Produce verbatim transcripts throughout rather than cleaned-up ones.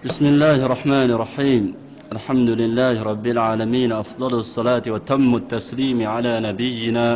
بسم الله الرحمن الرحيم الحمد لله رب العالمين أفضل الصلاة وتم التسليم على نبينا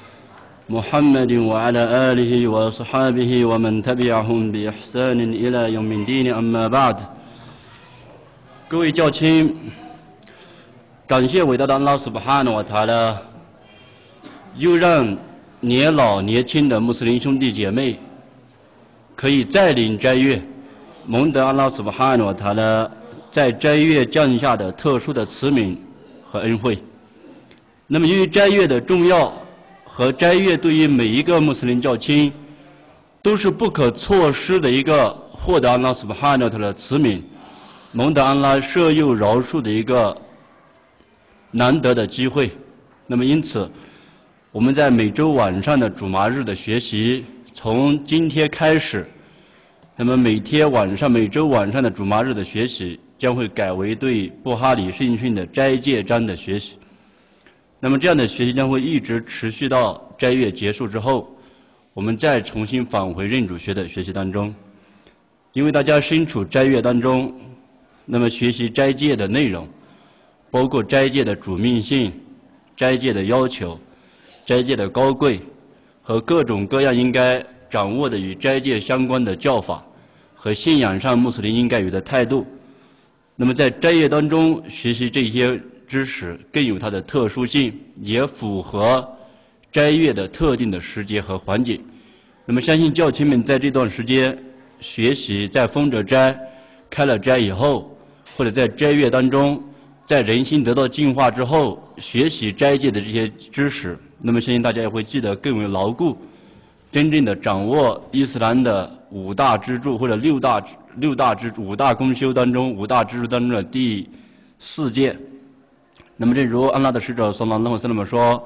محمد وعلى آله وصحابه ومن تبعهم بإحسان إلى يوم الدين أما بعد 各位教亲，感谢伟大的安拉苏巴哈纳瓦塔拉，又让年老年轻的穆斯林兄弟姐妹可以再领斋月，蒙得安拉苏巴哈纳瓦塔拉在斋月降下的特殊的慈悯和恩惠。那么，由于斋月的重要和斋月对于每一个穆斯林教亲都是不可错失的一个获得安拉苏巴哈纳瓦塔拉的慈悯，蒙得安拉赦宥饶恕的一个难得的机会。那么，因此，我们在每周晚上的主麻日的学习，从今天开始，那么每天晚上、每周晚上的主麻日的学习将会改为对布哈里圣训的斋戒章的学习。那么这样的学习将会一直持续到斋月结束之后，我们再重新返回认主学的学习当中。因为大家身处斋月当中，那么学习斋戒的内容，包括斋戒的主命性、斋戒的要求、斋戒的高贵和各种各样应该掌握的与斋戒相关的教法和信仰上穆斯林应该有的态度。那么在斋月当中学习这些知识更有它的特殊性，也符合斋月的特定的时节和环境。那么相信教亲们在这段时间学习，在封着斋、开了斋以后，或者在斋月当中，在人心得到净化之后，学习斋戒的这些知识，那么相信大家也会记得更为牢固，真正的掌握伊斯兰的五大支柱或者六大六大支五大公修当中五大支柱当中的第四件。那么正如安拉的使者 صلى الله عليه وسلم 说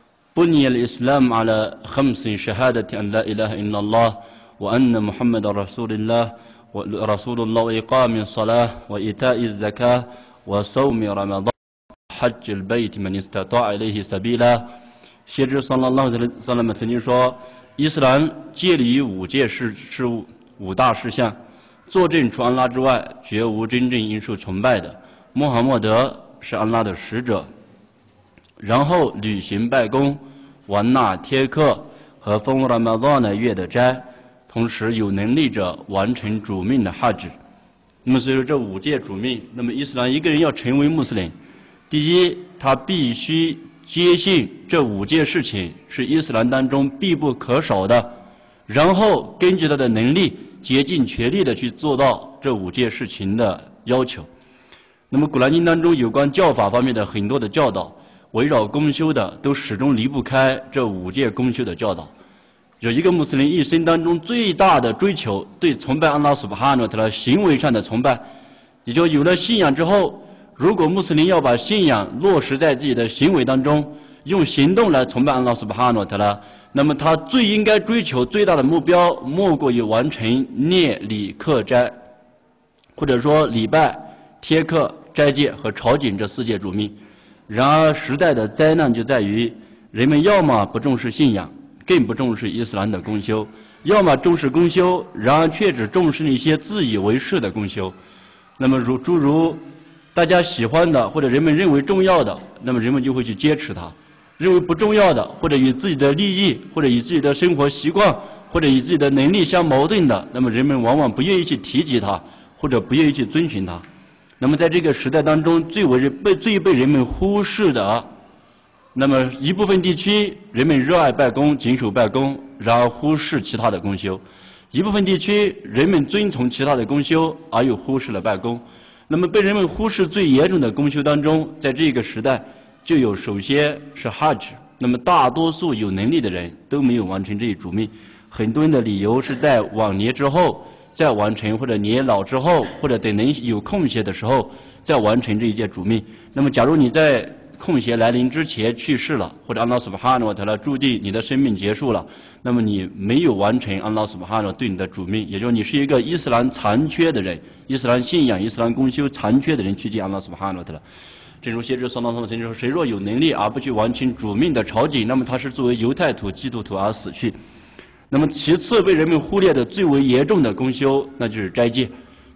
بني الإسلام على خمس شهادة أن لا إله إلا الله وأن محمد رسول الله ورسول الله وإقام الصلاة وإيتاء الزكاة وصوم رمضان حج البيت من استطاع إليه سبيلا。 先知 صلى الله عليه وسلم 曾经说，伊斯兰戒律于五戒事事物五大事项，作证除安拉之外，绝无真正应受崇拜的。穆罕默德是安拉的使者，然后履行拜功、完纳贴课和封 Ramadan 月的斋，同时有能力者完成主命的哈吉。那么所以说这五戒主命，那么伊斯兰一个人要成为穆斯林，第一，他必须坚信这五件事情是伊斯兰当中必不可少的，然后根据他的能力竭尽全力的去做到这五件事情的要求。那么古兰经当中有关教法方面的很多的教导，围绕公修的都始终离不开这五件公修的教导。有一个穆斯林一生当中最大的追求，对崇拜安拉苏巴哈纳瓦塔拉行为上的崇拜，也就有了信仰之后，如果穆斯林要把信仰落实在自己的行为当中，用行动来崇拜安拉苏巴哈纳瓦塔拉，那么他最应该追求最大的目标，莫过于完成念礼课斋，或者说礼拜、贴课、斋戒和朝觐这四戒主命。然而时代的灾难就在于，人们要么不重视信仰，更不重视伊斯兰的公修，要么重视公修，然而却只重视那些自以为是的公修。那么如诸如大家喜欢的或者人们认为重要的，那么人们就会去坚持它；认为不重要的，或者与自己的利益，或者与自己的生活习惯，或者与自己的能力相矛盾的，那么人们往往不愿意去提及它，或者不愿意去遵循它。那么在这个时代当中，最为人被最被人们忽视的，那么一部分地区人们热爱拜功、谨守拜功，然而忽视其他的公修；一部分地区人们遵从其他的公修，而又忽视了拜功。那么被人们忽视最严重的公修当中，在这个时代就有首先是哈吉。那么大多数有能力的人都没有完成这一主命，很多人的理由是在往年之后再完成，或者年老之后，或者等人有空闲的时候再完成这一件主命。那么假如你在空闲来临之前去世了，或者安拉苏巴哈纳瓦塔拉注定你的生命结束了，那么你没有完成安拉苏巴哈纳对你的主命，也就是你是一个伊斯兰残缺的人，伊斯兰信仰、伊斯兰公修残缺的人去见安拉苏巴哈纳瓦塔拉。正如先知所罗门曾经说，谁若有能力而不去完成主命的朝觐，那么他是作为犹太徒、基督徒而死去。那么其次被人们忽略的最为严重的公修，那就是斋戒。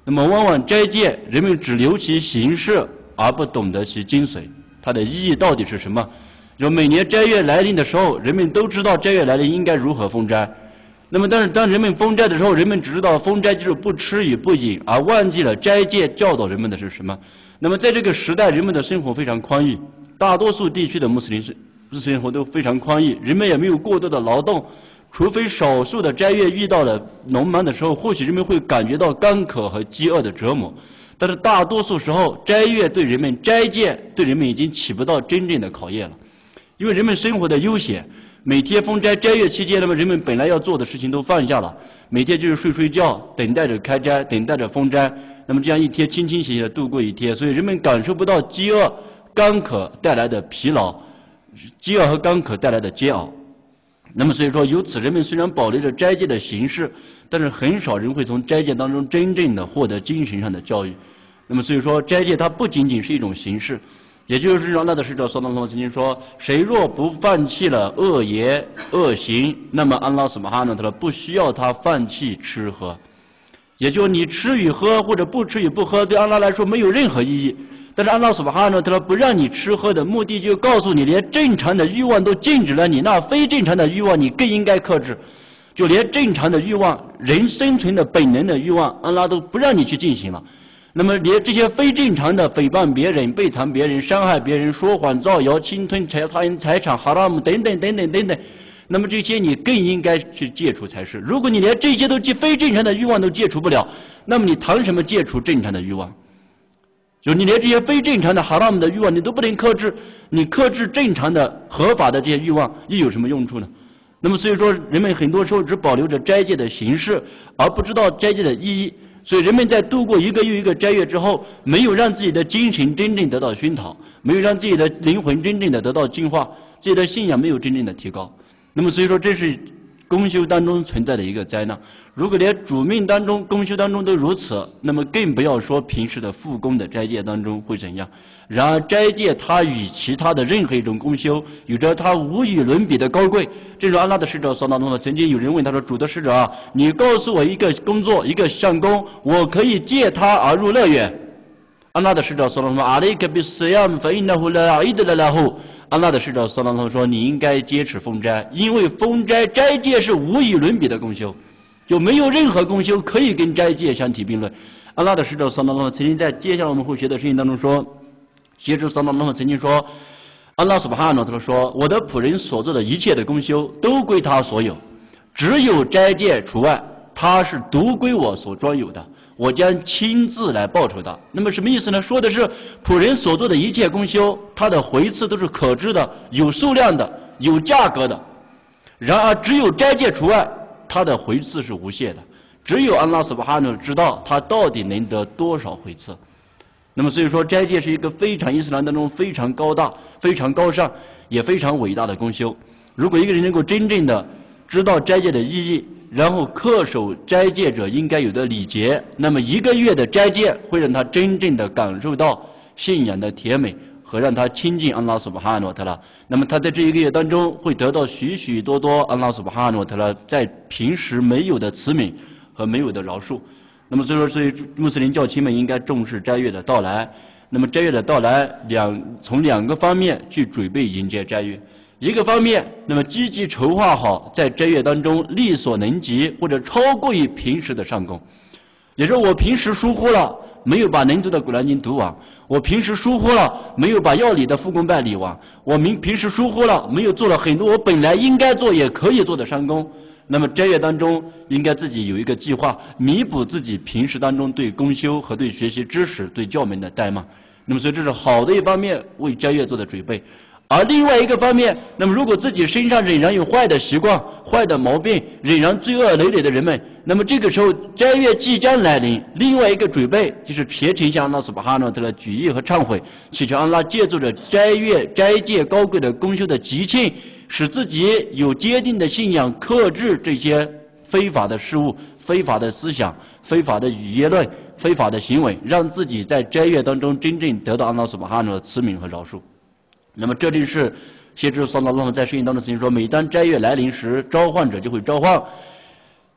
那么往往斋戒，人们只留其形式，而不懂得其精髓，它的意义到底是什么？就每年斋月来临的时候，人们都知道斋月来临应该如何封斋。那么，但是当人们封斋的时候，人们只知道封斋就是不吃与不饮，而忘记了斋戒教导人们的是什么。那么，在这个时代，人们的生活非常宽裕，大多数地区的穆斯林是生活都非常宽裕，人们也没有过多的劳动，除非少数的斋月遇到了农忙的时候，或许人们会感觉到干渴和饥饿的折磨。但是大多数时候，斋月对人们斋戒对人们已经起不到真正的考验了。因为人们生活的悠闲，每天封斋斋月期间，那么人们本来要做的事情都放下了，每天就是睡睡觉，等待着开斋，等待着封斋。那么这样一天清清闲闲的度过一天，所以人们感受不到饥饿、干渴带来的疲劳，饥饿和干渴带来的煎熬。那么所以说，由此人们虽然保留着斋戒的形式，但是很少人会从斋戒当中真正的获得精神上的教育。那么所以说，斋戒它不仅仅是一种形式。也就是让那的使者所罗门曾经说，谁若不放弃了恶言恶行，那么安拉苏巴哈呢，他不需要他放弃吃喝。也就是你吃与喝或者不吃与不喝，对安拉来说没有任何意义。但是安拉苏巴哈呢，他不让你吃喝的目的，就告诉你，连正常的欲望都禁止了你，那非正常的欲望你更应该克制。就连正常的欲望，人生存的本能的欲望，安拉都不让你去进行了。那么连这些非正常的诽谤别人、背叛别人、伤害别人、说谎、造谣、侵吞他人财产、哈拉姆等等等等等等，那么这些你更应该去戒除才是。如果你连这些都非正常的欲望都戒除不了，那么你谈什么戒除正常的欲望？就你连这些非正常的哈拉姆的欲望你都不能克制，你克制正常的合法的这些欲望又有什么用处呢？那么所以说，人们很多时候只保留着斋戒的形式，而不知道斋戒的意义。所以人们在度过一个又一个斋月之后，没有让自己的精神真正得到熏陶，没有让自己的灵魂真正的得到净化，自己的信仰没有真正的提高。那么所以说，这是公修当中存在的一个灾难。如果连主命当中、公修当中都如此，那么更不要说平时的复供的斋戒当中会怎样。然而斋戒它与其他的任何一种公修有着它无与伦比的高贵。正如安拉的使者所当中的，曾经有人问他说：“主的使者啊，你告诉我一个工作，一个善功，我可以借它而入乐园。”安拉的使者所当中说：“阿雷克比斯亚姆费纳胡拉阿伊德拉拉胡。”安拉的使者所当中说：“你应该坚持封斋，因为封斋斋戒是无与伦比的公修。”就没有任何公修可以跟斋戒相提并论。安拉的使者撒拉拉曾经在接下来我们会学的事情当中说，先知撒拉拉曾经说，安拉苏巴哈诺他说，我的仆人所做的一切的公修都归他所有，只有斋戒除外，他是独归我所专有的，我将亲自来报酬他。那么什么意思呢？说的是仆人所做的一切公修，他的回赐都是可知的、有数量的、有价格的。然而只有斋戒除外，他的回赐是无限的，只有安拉苏巴哈诺知道他到底能得多少回赐。那么所以说，斋戒是一个非常伊斯兰当中非常高大、非常高尚、也非常伟大的功修。如果一个人能够真正的知道斋戒的意义，然后恪守斋戒者应该有的礼节，那么一个月的斋戒会让他真正的感受到信仰的甜美和让他亲近安拉苏巴哈诺特拉。那么他在这一个月当中会得到许许多多安拉苏巴哈诺特拉在平时没有的慈悯和没有的饶恕。那么所以说，所以穆斯林教亲们应该重视斋月的到来。那么斋月的到来，两从两个方面去准备迎接斋月。一个方面，那么积极筹划好在斋月当中力所能及或者超过于平时的上功。也就是我平时疏忽了，没有把能读的古兰经读完；我平时疏忽了，没有把要理的复功办理完；我明平时疏忽了，没有做了很多我本来应该做也可以做的善功。那么斋月当中，应该自己有一个计划，弥补自己平时当中对公修和对学习知识、对教门的怠慢。那么所以这是好的一方面，为斋月做的准备。而另外一个方面，那么如果自己身上仍然有坏的习惯、坏的毛病，仍然罪恶累累的人们，那么这个时候斋月即将来临，另外一个准备就是虔诚向安拉苏巴哈诺特的举意和忏悔，祈求安拉借助着斋月斋戒高贵的功修的吉庆，使自己有坚定的信仰，克制这些非法的事物、非法的思想、非法的语言论、非法的行为，让自己在斋月当中真正得到安拉苏巴哈诺的慈悯和饶恕。那么这正是先知撒拉拉在圣经当中曾经说，每当斋月来临时，召唤者就会召唤，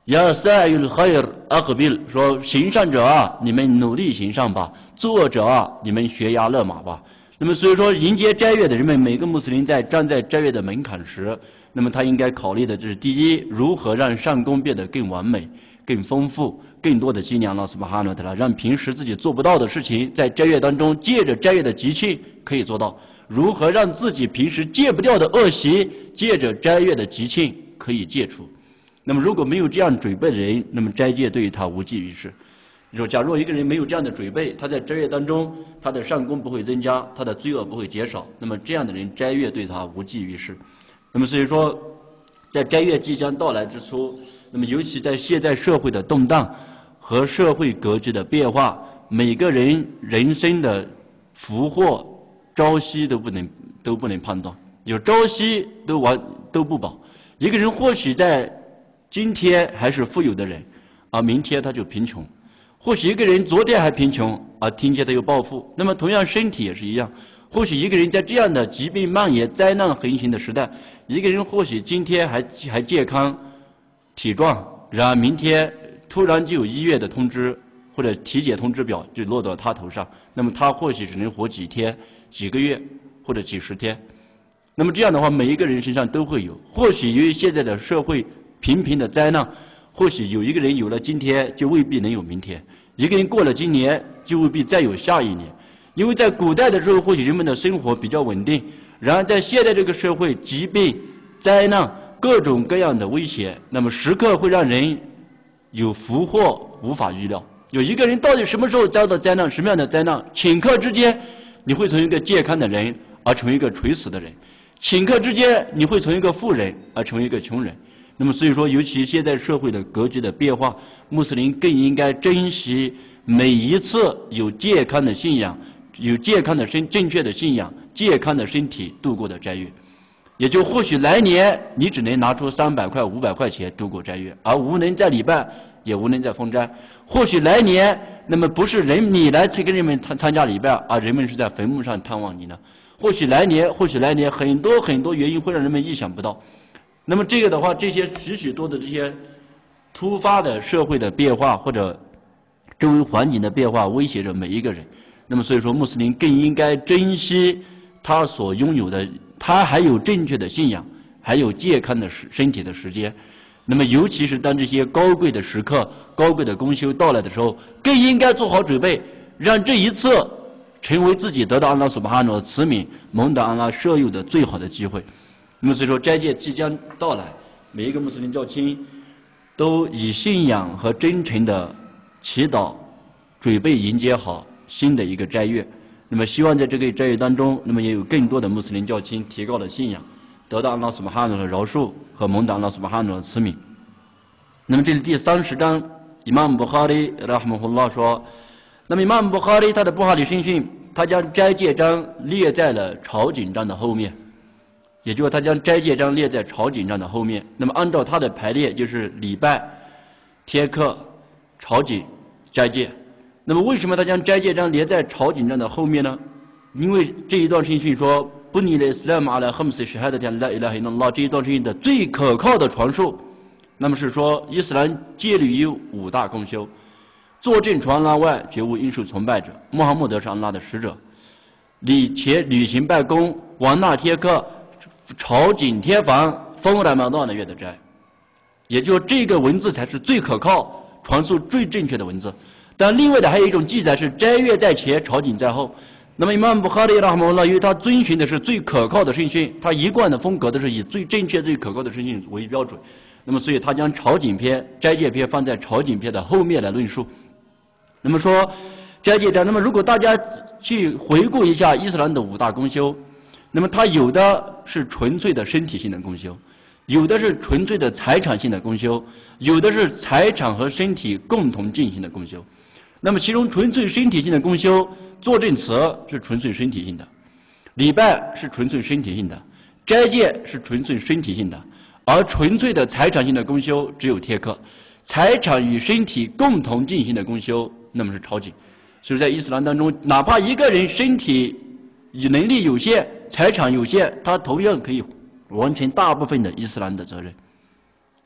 呀，sa'il khair aqbil， 说行善者啊，你们努力行善吧；作恶者啊，你们悬崖勒马吧。那么，所以说迎接斋月的人们，每个穆斯林在站在斋月的门槛时，那么他应该考虑的就是：第一，如何让善功变得更完美、更丰富，更多的纪念安拉苏巴哈诺特拉，让平时自己做不到的事情，在斋月当中借着斋月的吉庆可以做到；如何让自己平时戒不掉的恶习，借着斋月的吉庆可以戒除。那么，如果没有这样准备的人，那么斋戒对于他无济于事。你说，假如一个人没有这样的准备，他在斋月当中，他的善功不会增加，他的罪恶不会减少，那么这样的人斋月对他无济于事。那么，所以说，在斋月即将到来之初，那么尤其在现在社会的动荡和社会格局的变化，每个人人生的福祸朝夕都不能都不能判断，有朝夕都完都不保。一个人或许在今天还是富有的人，而明天他就贫穷；或许一个人昨天还贫穷，而今天他又暴富。那么同样身体也是一样，或许一个人在这样的疾病蔓延、灾难横行的时代，一个人或许今天还还健康体壮，然而明天突然就有医院的通知或者体检通知表就落到他头上，那么他或许只能活几天、几个月或者几十天。那么这样的话，每一个人身上都会有。或许由于现在的社会频频的灾难，或许有一个人有了今天，就未必能有明天；一个人过了今年，就未必再有下一年。因为在古代的时候，或许人们的生活比较稳定；然而在现在这个社会，疾病、灾难、各种各样的危险，那么时刻会让人有福祸无法预料。有一个人到底什么时候遭到灾难，什么样的灾难？顷刻之间，你会从一个健康的人而成为一个垂死的人；顷刻之间，你会从一个富人而成为一个穷人。那么，所以说，尤其现在社会的格局的变化，穆斯林更应该珍惜每一次有健康的信仰、有健康的身、正确的信仰、健康的身体度过的斋月。也就或许来年你只能拿出三百块、五百块钱度过斋月，而无能在礼拜，也无能在封斋。或许来年，那么不是人你来去跟人们参参加礼拜，而人们是在坟墓上探望你呢。或许来年，或许来年，很多很多原因会让人们意想不到。那么这个的话，这些许许多的这些突发的社会的变化或者周围环境的变化，威胁着每一个人。那么所以说，穆斯林更应该珍惜他所拥有的，他还有正确的信仰，还有健康的身体的时间。那么尤其是当这些高贵的时刻、高贵的功修到来的时候，更应该做好准备，让这一次成为自己得到安拉苏巴哈诺的慈悯、蒙得安拉赦宥的最好的机会。那么所以说，斋戒即将到来，每一个穆斯林教亲都以信仰和真诚的祈祷，准备迎接好新的一个斋月。那么希望在这个斋月当中，那么也有更多的穆斯林教亲提高了信仰，得到安拉苏巴哈诺的饶恕和蒙得安拉苏巴哈诺的慈悯。那么这里第三十章，伊玛目布哈里拉哈姆胡拉说，那么伊玛目布哈里他的布哈里圣训，他将斋戒章列在了朝觐章的后面。也就是他将斋戒章列在朝觐章的后面。那么按照他的排列，就是礼拜、天课、朝觐、斋戒。那么为什么他将斋戒章列在朝觐章的后面呢？因为这一段圣训说，布尼的 Islam 阿拉 Khamsi Shahadatan La ilaha illallah 这一段圣训的最可靠的传述，那么是说伊斯兰戒律有五大功修：作证传安拉外，绝无应受崇拜者；穆罕默德是安拉的使者；礼且履行拜功，往那天课。朝觐天房，封来马段的月的斋，也就这个文字才是最可靠、传述最正确的文字。但另外的还有一种记载是斋月在前，朝觐在后。那么伊玛目布哈里拉哈姆拉，因为他遵循的是最可靠的圣训，他一贯的风格都是以最正确、最可靠的圣训为标准。那么所以他将朝觐篇、斋戒篇放在朝觐篇的后面来论述。那么说斋戒章，那么如果大家去回顾一下伊斯兰的五大功修。那么它有的是纯粹的身体性的功修，有的是纯粹的财产性的功修，有的是财产和身体共同进行的功修。那么其中纯粹身体性的功修，作证词是纯粹身体性的，礼拜是纯粹身体性的，斋戒是纯粹身体性的，而纯粹的财产性的功修只有天课。财产与身体共同进行的功修，那么是朝觐。所以在伊斯兰当中，哪怕一个人身体能力有限，财产有限，他同样可以完成大部分的伊斯兰的责任。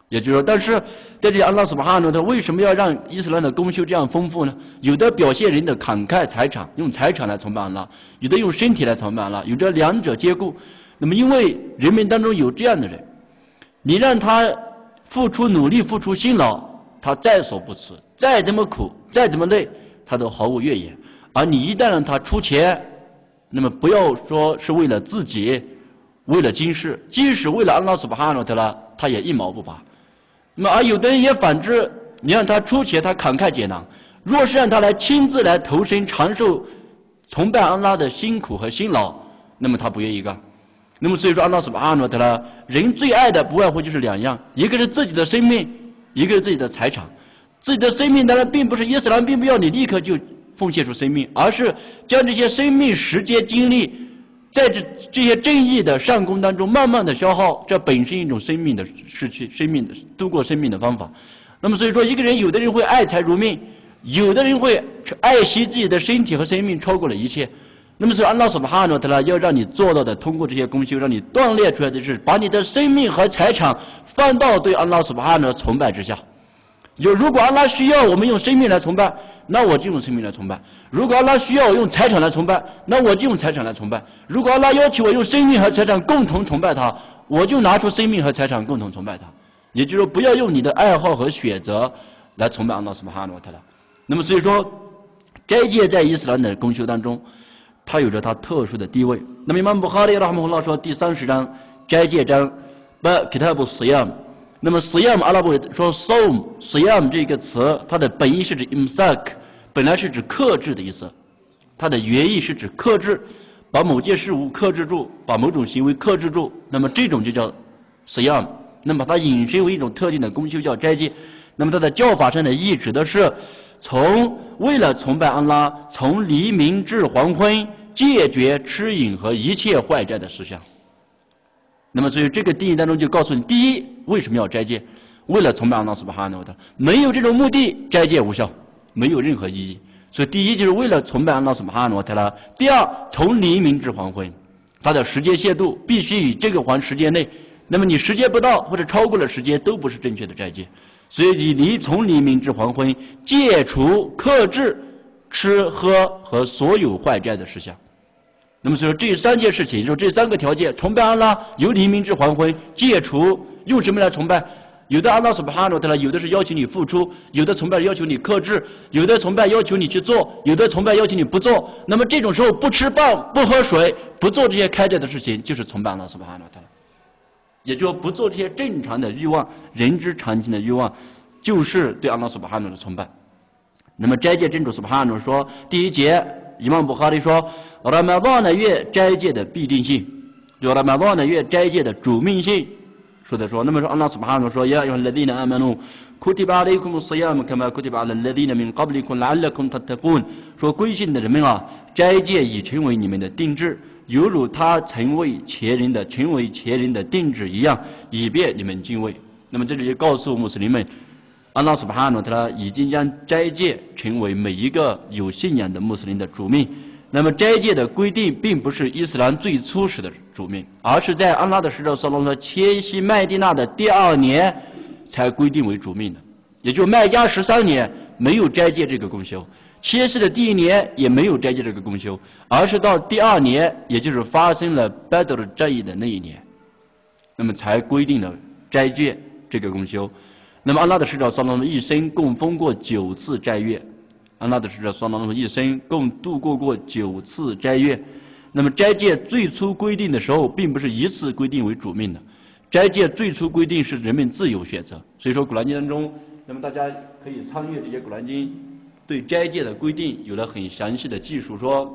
也就是说，但是在这里，安拉苏巴哈诺他为什么要让伊斯兰的功修这样丰富呢？有的表现人的慷慨财产，用财产来崇拜安拉；有的用身体来崇拜安拉，有的两者兼顾。那么，因为人们当中有这样的人，你让他付出努力、付出辛劳，他在所不辞，再怎么苦、再怎么累，他都毫无怨言。而你一旦让他出钱，那么不要说是为了自己，为了今世，即使为了安拉苏巴哈诺特拉，他也一毛不拔。那么，而有的人也反之，你让他出钱，他慷慨解囊；若是让他来亲自来投身长寿崇拜安拉的辛苦和辛劳，那么他不愿意干。那么所以说，安拉苏巴哈诺特拉人最爱的不外乎就是两样，一个是自己的生命，一个是自己的财产。自己的生命当然并不是伊斯兰并不要你立刻就奉献出生命，而是将这些生命、时间、精力在这这些正义的善功当中慢慢的消耗，这本身一种生命的失去、生命的度过生命的方法。那么所以说，一个人有的人会爱财如命，有的人会爱惜自己的身体和生命超过了一切。那么所以安拉苏巴哈诺特拉要让你做到的，通过这些功修，让你锻炼出来的是把你的生命和财产放到对安拉苏巴哈诺崇拜之下。就如果安拉需要我们用生命来崇拜，那我就用生命来崇拜；如果安拉需要我用财产来崇拜，那我就用财产来崇拜；如果安拉要求我用生命和财产共同崇拜他，我就拿出生命和财产共同崇拜他。也就是说，不要用你的爱好和选择来崇拜安拉苏巴哈诺瓦塔拉。那么所以说，斋戒在伊斯兰的功修当中，它有着它特殊的地位。那么伊曼布哈里拉哈姆拉说第三十章斋戒章，把 Kitab Siyam。那么 Siyam 阿拉伯说 Som Siyam 这个词，它的本意是指 imsak， 本来是指克制的意思，它的原意是指克制，把某件事物克制住，把某种行为克制住。那么这种就叫 Siyam。那么它引申为一种特定的功修叫斋戒。那么它的教法上的意义指的是从为了崇拜安拉，从黎明至黄昏戒绝吃饮和一切坏斋的事项。那么所以这个定义当中就告诉你，第一，为什么要斋戒？为了崇拜安拉苏巴哈纳的，没有这种目的，斋戒无效，没有任何意义。所以第一就是为了崇拜安拉苏巴哈纳特拉。第二，从黎明至黄昏，它的时间限度必须以这个环时间内，那么你时间不到或者超过了时间都不是正确的斋戒。所以你离从黎明至黄昏戒除克制吃喝和所有坏斋的事项。那么所以说这三件事情，就是这三个条件：崇拜安拉，由黎明至黄昏；戒除，用什么来崇拜？有的安拉苏巴哈纳特拉，有的是要求你付出；有的崇拜要求你克制；有的崇拜要求你去做；有的崇拜要求你不做。那么这种时候不吃饭、不喝水、不做这些开斋的事情，就是崇拜安拉苏巴哈纳特拉。也就是不做这些正常的欲望、人之常情的欲望，就是对安拉苏巴哈纳的崇拜。那么斋戒真主苏巴哈纳说，第一节。伊曼布哈里说 ，Ramadan 月斋戒的必定性，就 Ramadan 月斋戒的主命性，说的说，那么说，安拉苏巴哈纳说，呀，有哈勒阿曼努，库提巴阿莱库姆斯亚姆，卡玛库提巴阿勒迪纳min qablikum la'allakum tattaqun，说归信的人们啊，斋戒已成为你们的定制，犹如他成为前人的成为前人的定制一样，以便你们敬畏。那么这里就告诉穆斯林们。安拉苏巴哈纳特拉已经将斋戒成为每一个有信仰的穆斯林的主命。那么斋戒的规定并不是伊斯兰最初始的主命，而是在安拉的使者所罗门迁徙麦地那的第二年才规定为主命的。也就是麦加十三年没有斋戒这个功修，迁徙的第一年也没有斋戒这个功修，而是到第二年，也就是发生了badr的战役的那一年，那么才规定了斋戒这个功修。那么安拉的使者所罗门一生共封过九次斋月，安拉的使者所罗门一生共度过过九次斋月。那么斋戒最初规定的时候，并不是一次规定为主命的，斋戒最初规定是人们自由选择。所以说，古兰经当中，那么大家可以参阅这些古兰经对斋戒的规定有了很详细的记述，说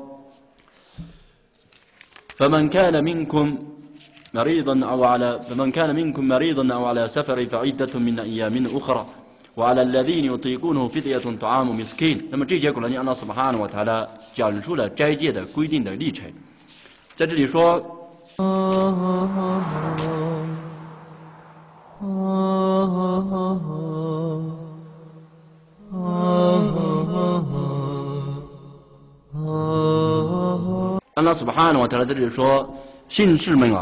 فمن كان منكم مريضا أو على فمن كان منكم مريضا أو على سفر فعدة من أيام أخرى وعلى الذين يطيقونه فدية طعام مسكين。那么这节古兰经安拉苏巴哈纳瓦塔拉讲述了斋戒的规定的历程，在这里说。安拉苏巴哈纳瓦塔拉在这里说，信士们啊，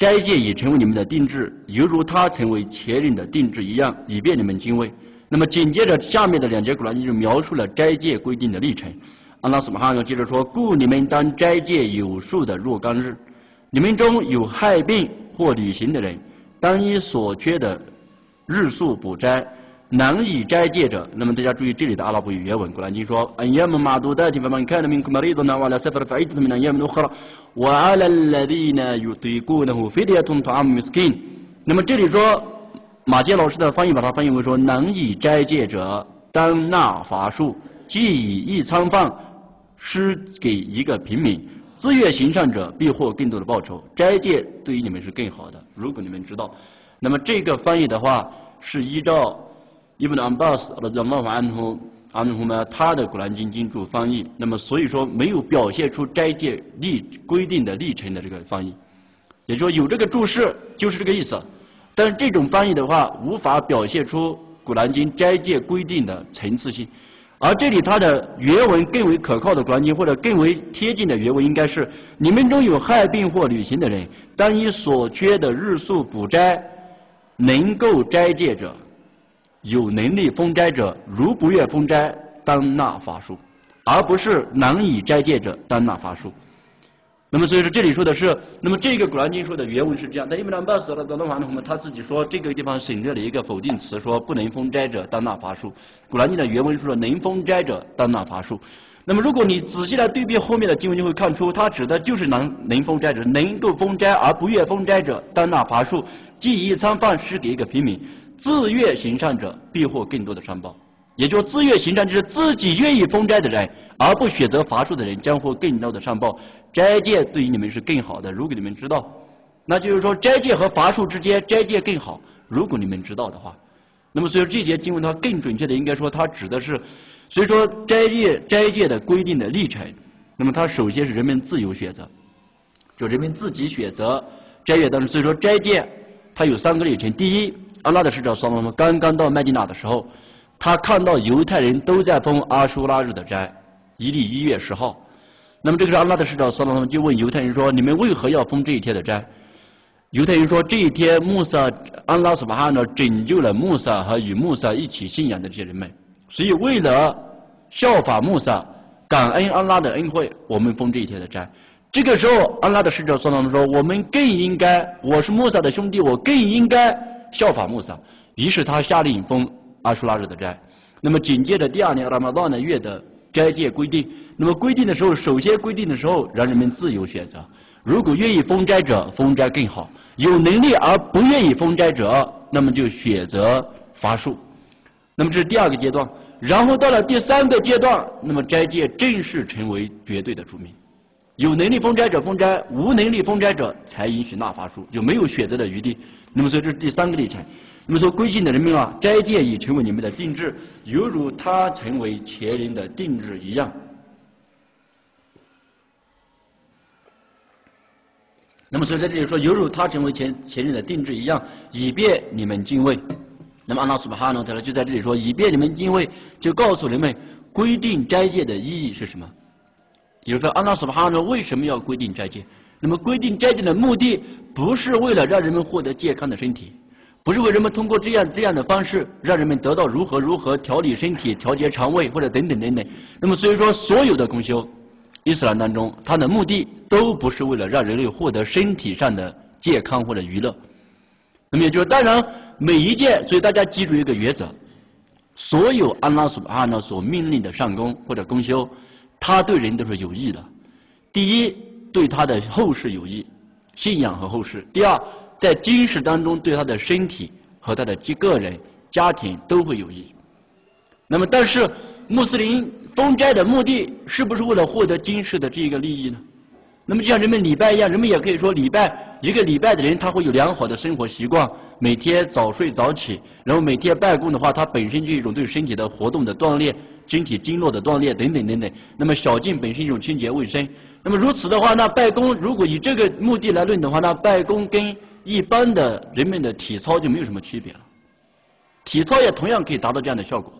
斋戒已成为你们的定制，犹如它成为前人的定制一样，以便你们敬畏。那么紧接着下面的两节古兰经就描述了斋戒规定的历程。安拉苏巴哈诺接着说：“故你们当斋戒有数的若干日，你们中有害病或旅行的人，当以所缺的日数补斋。难以斋戒者，那么大家注意这里的阿拉伯语原文，古兰经说：‘安亚姆马杜达提法曼看的明库马利多纳瓦拉塞法法伊特米纳亚姆努赫拉，瓦阿拉拉蒂纳有对过呢，非得要通托阿姆斯金。’那么这里说，马杰老师的翻译把它翻译为说：难以斋戒者，当纳罚数，即以一餐饭施给一个平民。自愿行善者，必获更多的报酬。斋戒对于你们是更好的，如果你们知道。那么这个翻译的话，是依照Ibn Abbas radhiyallahu anhu anhu嘛，他的古兰经经注翻译，那么所以说没有表现出斋戒历规定的历程的这个翻译，也就是说有这个注释就是这个意思，但是这种翻译的话无法表现出古兰经斋戒规定的层次性，而这里它的原文更为可靠的古兰经或者更为贴近的原文应该是：你们中有害病或旅行的人，当以所缺的日数补斋，能够斋戒者。有能力封斋者，如不愿封斋，当纳罚数，而不是难以斋戒者当纳罚数。那么所以说这里说的是，那么这个古兰经说的原文是这样，但伊布兰巴斯的等等话呢，我们他自己说这个地方省略了一个否定词，说不能封斋者当纳罚数。古兰经的原文说能封斋者当纳罚数。那么如果你仔细来对比后面的经文，就会看出它指的就是能能封斋者，能够封斋而不愿封斋者当纳罚数，即以一餐饭施给一个平民。自愿行善者必获更多的善报，也就是自愿行善就是自己愿意封斋的人，而不选择罚数的人将获更高的善报。斋戒对于你们是更好的，如果你们知道，那就是说斋戒和罚数之间，斋戒更好。如果你们知道的话，那么所以这节经文它更准确的应该说它指的是，所以说斋戒斋戒的规定的历程，那么它首先是人们自由选择，就人们自己选择斋戒当中，所以说斋戒它有三个历程，第一。安拉的使者所罗门刚刚到麦地那的时候，他看到犹太人都在封阿舒拉日的斋，一历一月十号。那么这个时候安拉的使者所罗门就问犹太人说：“你们为何要封这一天的斋？”犹太人说：“这一天穆萨安拉苏巴哈呢拯救了穆萨和与穆萨一起信仰的这些人们，所以为了效法穆萨，感恩安拉的恩惠，我们封这一天的斋。”这个时候安拉的使者所罗门说：“我们更应该，我是穆萨的兄弟，我更应该。”效法穆萨，于是他下令封阿舒拉日的斋。那么紧接着第二年拉玛旦的月的斋戒规定，那么规定的时候，首先规定的时候让人们自由选择，如果愿意封斋者封斋更好，有能力而不愿意封斋者，那么就选择罚数。那么这是第二个阶段，然后到了第三个阶段，那么斋戒正式成为绝对的主命。有能力封斋者封斋，无能力封斋者才允许纳罚数，就没有选择的余地。那么所以这是第三个历程。那么说归信的人们啊，斋戒已成为你们的定制，犹如它成为前人的定制一样。那么所以在这里说，犹如它成为前前人的定制一样，以便你们敬畏。那么安拉苏巴哈诺特就在这里说，以便你们敬畏，就告诉人们规定斋戒的意义是什么。也就是说，安拉苏巴哈诺为什么要规定斋戒？那么规定斋戒的目的，不是为了让人们获得健康的身体，不是为人们通过这样这样的方式让人们得到如何如何调理身体、调节肠胃或者等等等等。那么所以说，所有的公修，伊斯兰当中，它的目的都不是为了让人类获得身体上的健康或者娱乐。那么也就是当然每一件，所以大家记住一个原则：所有安拉苏巴哈诺所命令的上功或者公修，它对人都是有益的。第一，对他的后世有益，信仰和后世；第二，在今世当中对他的身体和他的个人、家庭都会有益。那么，但是穆斯林封斋的目的是不是为了获得今世的这个利益呢？那么就像人们礼拜一样，人们也可以说礼拜一个礼拜的人，他会有良好的生活习惯，每天早睡早起，然后每天拜功的话，它本身就是一种对身体的活动的锻炼，身体经络的锻炼等等等等。那么小净本身一种清洁卫生。那么如此的话，那拜功如果以这个目的来论的话，那拜功跟一般的人们的体操就没有什么区别了。体操也同样可以达到这样的效果，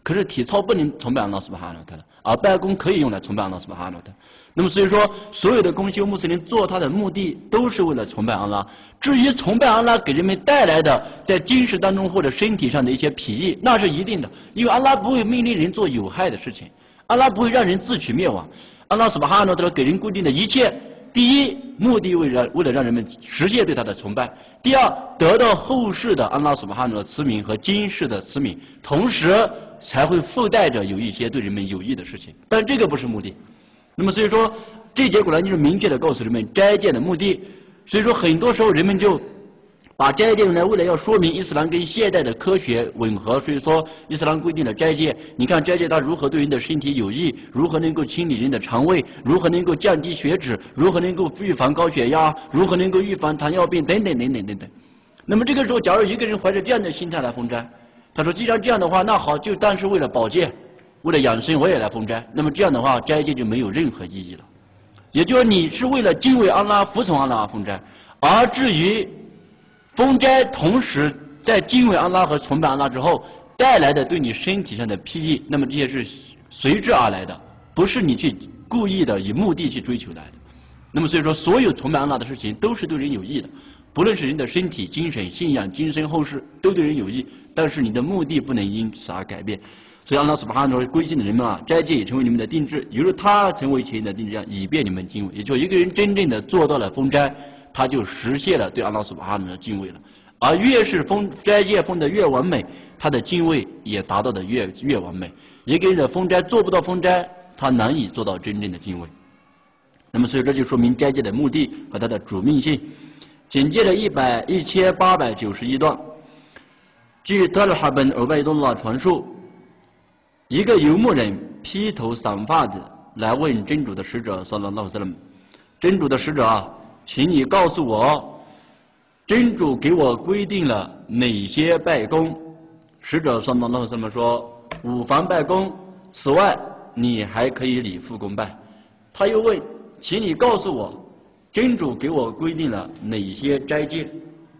可是体操不能崇拜安拉苏巴哈纳特了，而办公可以用来崇拜安拉苏巴哈纳特。那么所以说，所有的公修穆斯林做他的目的都是为了崇拜安拉。至于崇拜安拉给人们带来的在精神当中或者身体上的一些裨益，那是一定的，因为安拉不会命令人做有害的事情，安拉不会让人自取灭亡。安拉苏巴哈纳特给人规定的一切，第一目的为了为了让人们实现对他的崇拜；第二，得到后世的安拉苏巴哈纳的慈悯和今世的慈悯，同时才会附带着有一些对人们有益的事情。但这个不是目的。那么所以说，这节古兰经是明确的告诉人们斋戒的目的。所以说，很多时候人们就把斋戒用来为了要说明伊斯兰跟现代的科学吻合，所以说伊斯兰规定了斋戒。你看斋戒它如何对人的身体有益，如何能够清理人的肠胃，如何能够降低血脂，如何能够预防高血压，如何能够预防糖尿病等等等等等等。那么这个时候，假如一个人怀着这样的心态来封斋，他说既然这样的话，那好，就当是为了保健，为了养生，我也来封斋。那么这样的话，斋戒就没有任何意义了。也就是你是为了敬畏安拉、服从安拉而封斋，而至于封斋同时在敬畏安拉和崇拜安拉之后带来的对你身体上的裨益，那么这些是随之而来的，不是你去故意的以目的去追求来的。那么所以说，所有崇拜安拉的事情都是对人有益的，不论是人的身体、精神、信仰、今生后世，都对人有益。但是你的目的不能因此而改变。所以安拉苏巴哈纳规定的人们啊，斋戒也成为你们的定制，犹如他成为前人的定制，以便你们敬畏。也就一个人真正的做到了封斋，他就实现了对安拉苏巴哈纳的敬畏了。而越是封斋戒封的越完美，他的敬畏也达到的越越完美。一个人的封斋做不到封斋，他难以做到真正的敬畏。那么所以这就说明斋戒的目的和它的主命性。紧接着一百一千八百九十一段，据特尔哈本尔贝东拉传述，一个游牧人披头散发的来问真主的使者萨拉拉斯勒，真主的使者啊，请你告诉我，真主给我规定了哪些拜功？使者萨拉拉斯勒说，五房拜功，此外你还可以礼复公拜。他又问，请你告诉我，真主给我规定了哪些斋戒？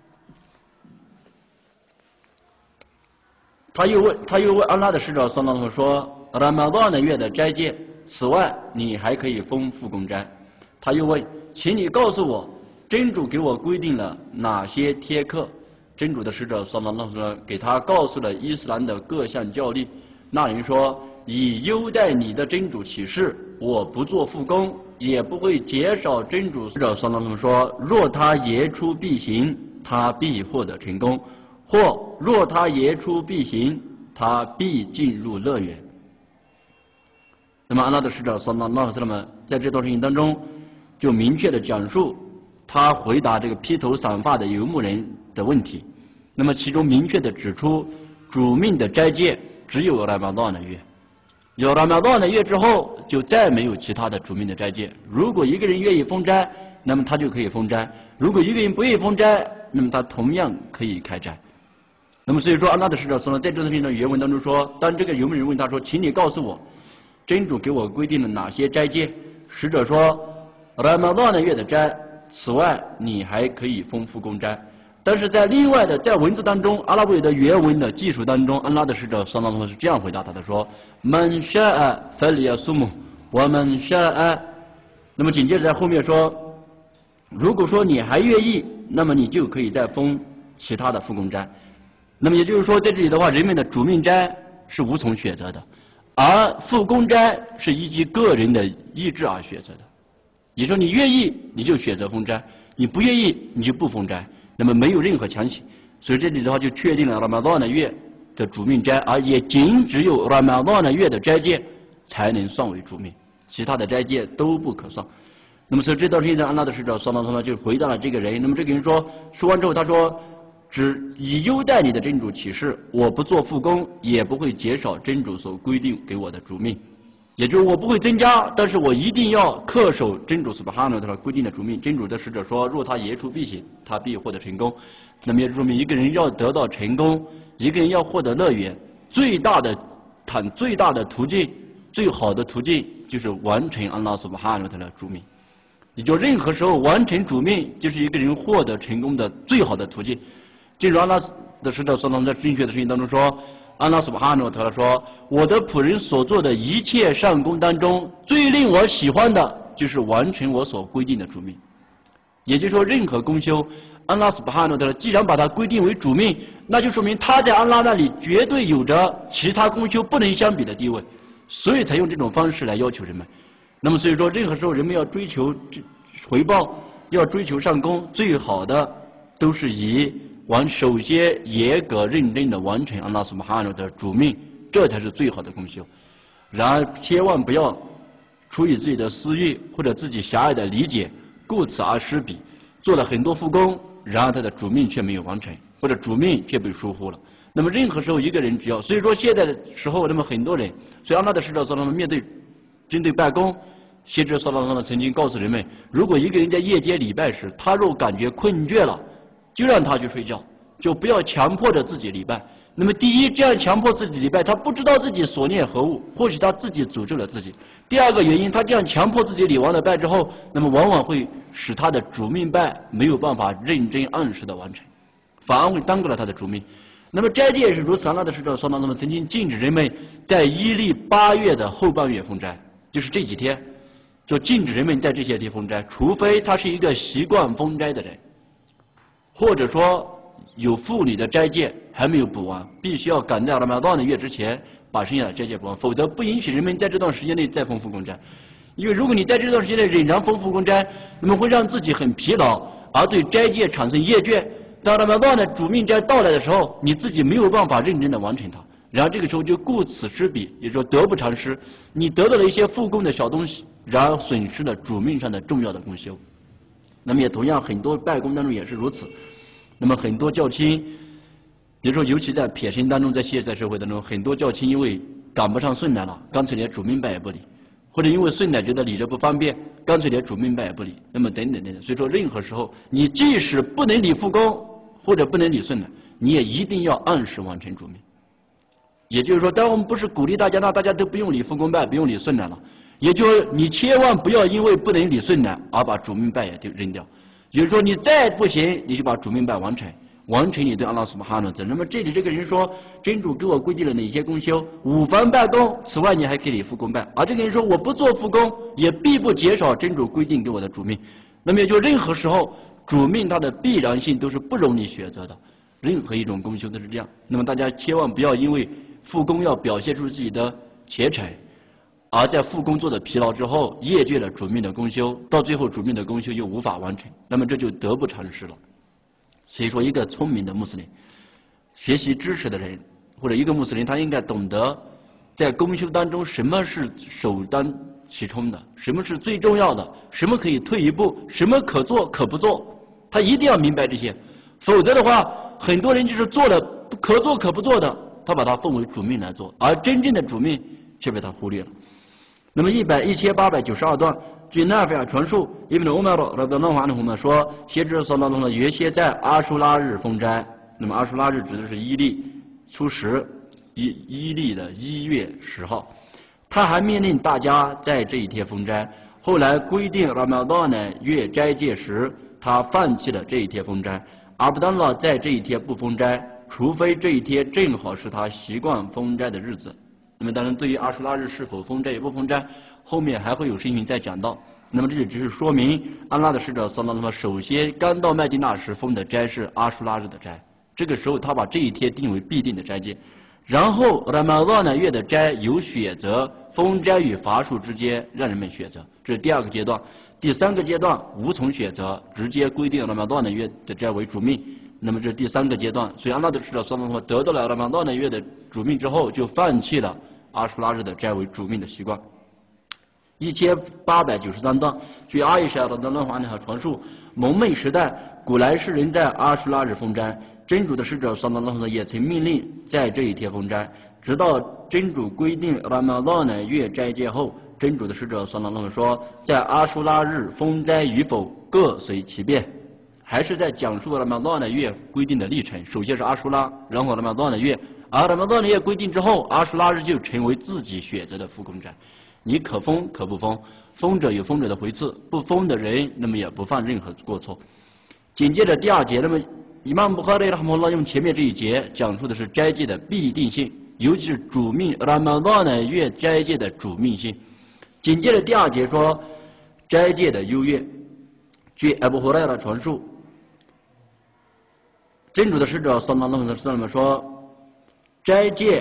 他又问，他又问安拉的使者萨拉拉说，拉玛丹的月的斋戒，此外你还可以封复公斋。他又问，请你告诉我，真主给我规定了哪些贴课？真主的使者萨拉拉说，给他告诉了伊斯兰的各项教例。那人说，以优待你的真主起誓，我不做复工，也不会减少真主。使者萨拉拉说，若他言出必行，他必获得成功。或若他言出必行，他必进入乐园。那么安拉的使者萨拉拉斯勒在这段事情当中，就明确的讲述他回答这个披头散发的游牧人的问题。那么其中明确的指出，主命的斋戒只有拉玛丹的月，有拉玛丹的月之后，就再没有其他的主命的斋戒。如果一个人愿意封斋，那么他就可以封斋；如果一个人不愿意封斋，那么他同样可以开斋。那么所以说，安拉的使者说，在这段经的原文当中说，当这个游牧人问他说，请你告诉我，真主给我规定了哪些斋戒？使者说，拉玛丹的月的斋，此外你还可以封复公斋。但是在另外的在文字当中，阿拉伯语的原文的记述当中，安拉的使者萨拉拉是这样回答他的说，man sha'a falyasumhu wa man sha'a。那么紧接着在后面说，如果说你还愿意，那么你就可以再封其他的复公斋。那么也就是说，在这里的话，人们的主命斋是无从选择的，而复公斋是依据个人的意志而选择的。也就是说，你愿意你就选择封斋，你不愿意你就不封斋，那么没有任何强行。所以这里的话就确定了拉玛丹的月的主命斋，而也仅只有拉玛丹的月的斋戒才能算为主命，其他的斋戒都不可算。那么所以这道事情的安拉的使者萨拉拉就回答了这个人。那么这个人说，说完之后他说，只以优待你的真主起誓，我不做复工，也不会减少真主所规定给我的主命。也就是我不会增加，但是我一定要恪守真主苏巴哈纳的规定的主命。真主的使者说，若他言出必行，他必获得成功。那么也说明一个人要得到成功，一个人要获得乐园，最大的坦最大的途径，最好的途径就是完成安拉苏巴哈纳的主命。也就任何时候完成主命，就是一个人获得成功的最好的途径。正如安拉的使者所讲在正确的事情当中说， 安拉苏巴哈诺特拉说：“我的仆人所做的一切善功当中，最令我喜欢的就是完成我所规定的主命。”也就是说，任何功修，安拉苏巴哈诺特拉既然把它规定为主命，那就说明他在安拉那里绝对有着其他功修不能相比的地位，所以才用这种方式来要求人们。那么，所以说，任何时候人们要追求回报，要追求上功，最好的都是以完首先严格认真的完成安拉苏巴哈诺的主命，这才是最好的功修。然而，千万不要出于自己的私欲或者自己狭隘的理解，顾此而失彼，做了很多副功，然而他的主命却没有完成，或者主命却被疏忽了。那么，任何时候一个人只要，所以说现在的时候，那么很多人，所以安拉的使者说他们面对针对拜功。先知萨拉拉曾经告诉人们，如果一个人在夜间礼拜时，他若感觉困倦了，就让他去睡觉，就不要强迫着自己礼拜。那么第一，这样强迫自己礼拜，他不知道自己所念何物，或许他自己诅咒了自己。第二个原因，他这样强迫自己礼完了拜之后，那么往往会使他的主命拜没有办法认真按时的完成，反而会耽搁了他的主命。那么斋戒也是如此，安拉的使者说，那么曾经禁止人们在伊历八月的后半月封斋，就是这几天。就禁止人们在这些地封斋，除非他是一个习惯封斋的人，或者说有妇女的斋戒还没有补完，必须要赶在拉玛当的月之前把剩下的斋戒补完，否则不允许人们在这段时间内再封复供斋。因为如果你在这段时间内仍然封复供斋，那么会让自己很疲劳，而对斋戒产生厌倦。当拉玛当的主命斋到来的时候，你自己没有办法认真的完成它。然后这个时候就顾此失彼，也就是说得不偿失。你得到了一些复供的小东西，然而损失了主命上的重要的功修。那么也同样，很多拜功当中也是如此。那么很多教亲，比如说尤其在撇身当中，在现代社会当中，很多教亲因为赶不上顺奶了，干脆连主命拜也不理；或者因为顺奶觉得理着不方便，干脆连主命拜也不理。那么等等等等。所以说，任何时候你即使不能理复供，或者不能理顺奶，你也一定要按时完成主命。也就是说，当然我们不是鼓励大家，那大家都不用理复供拜，不用理顺奶了。也就是你千万不要因为不能理顺奶而把主命拜也就扔掉。也就是说，你再不行，你就把主命拜完成，完成你对安拉苏巴哈诺的。那么这里这个人说，真主给我规定了哪些功修？五番拜功，此外你还可以理复供拜。而这个人说，我不做复供，也必不减少真主规定给我的主命。那么也就任何时候，主命它的必然性都是不容你选择的。任何一种功修都是这样。那么大家千万不要因为复供要表现出自己的虔诚，而在复工做的疲劳之后，厌倦了主命的功修，到最后主命的功修又无法完成，那么这就得不偿失了。所以说，一个聪明的穆斯林，学习知识的人，或者一个穆斯林，他应该懂得在功修当中什么是首当其冲的，什么是最重要的，什么可以退一步，什么可做可不做，他一定要明白这些。否则的话，很多人就是做了可做可不做的，他把它奉为主命来做，而真正的主命却被他忽略了。那么一百一千八百九十二段，据纳菲尔传述，伊本欧麦尔的那华呢，我们说，先知所当中的原先在阿舒拉日封斋。那么阿舒拉日指的是伊历初十，伊伊历的一月十号。他还命令大家在这一天封斋。后来规定拉玛当呢月斋戒时，他放弃了这一天封斋。阿卜丹拉在这一天不封斋，除非这一天正好是他习惯封斋的日子。那么当然，对于阿舒拉日是否封斋与不封斋，后面还会有事情再讲到。那么这里只是说明，安拉的使者萨拉拉首先刚到麦地那时封的斋是阿舒拉日的斋，这个时候他把这一天定为必定的斋戒。然后拉玛拉呢月的斋有选择，封斋与伐树之间让人们选择，这是第二个阶段。第三个阶段无从选择，直接规定拉玛拉呢月的斋为主命。那么这是第三个阶段，所以安拉的使者萨拉拉得到了拉玛拉呢月的主命之后，就放弃了阿舒拉日的斋为主命的习惯。一千八百九十三段，据阿伊莎的乱华呢传述，蒙昧时代，古来世人在阿舒拉日封斋，真主的使者萨拉拉也曾命令在这一天封斋，直到真主规定拉玛拉呢月斋戒后，真主的使者萨拉拉说，在阿舒拉日封斋与否各随其便。还是在讲述拉玛拉呢月规定的历程，首先是阿舒拉，然后拉玛拉呢月，而拉玛拉呢月规定之后，阿舒拉日就成为自己选择的复供斋。你可封可不封，封者有封者的回赐，不封的人那么也不犯任何过错。紧接着第二节，那么伊玛目布哈里拉哈姆拉用前面这一节讲述的是斋戒的必定性， 尤其是主命 Ramadan 月斋戒的主命性。紧接着第二节说斋戒的优越。据阿布胡莱的传述，真主的使者sallallahu alaihi wasallam说，斋戒，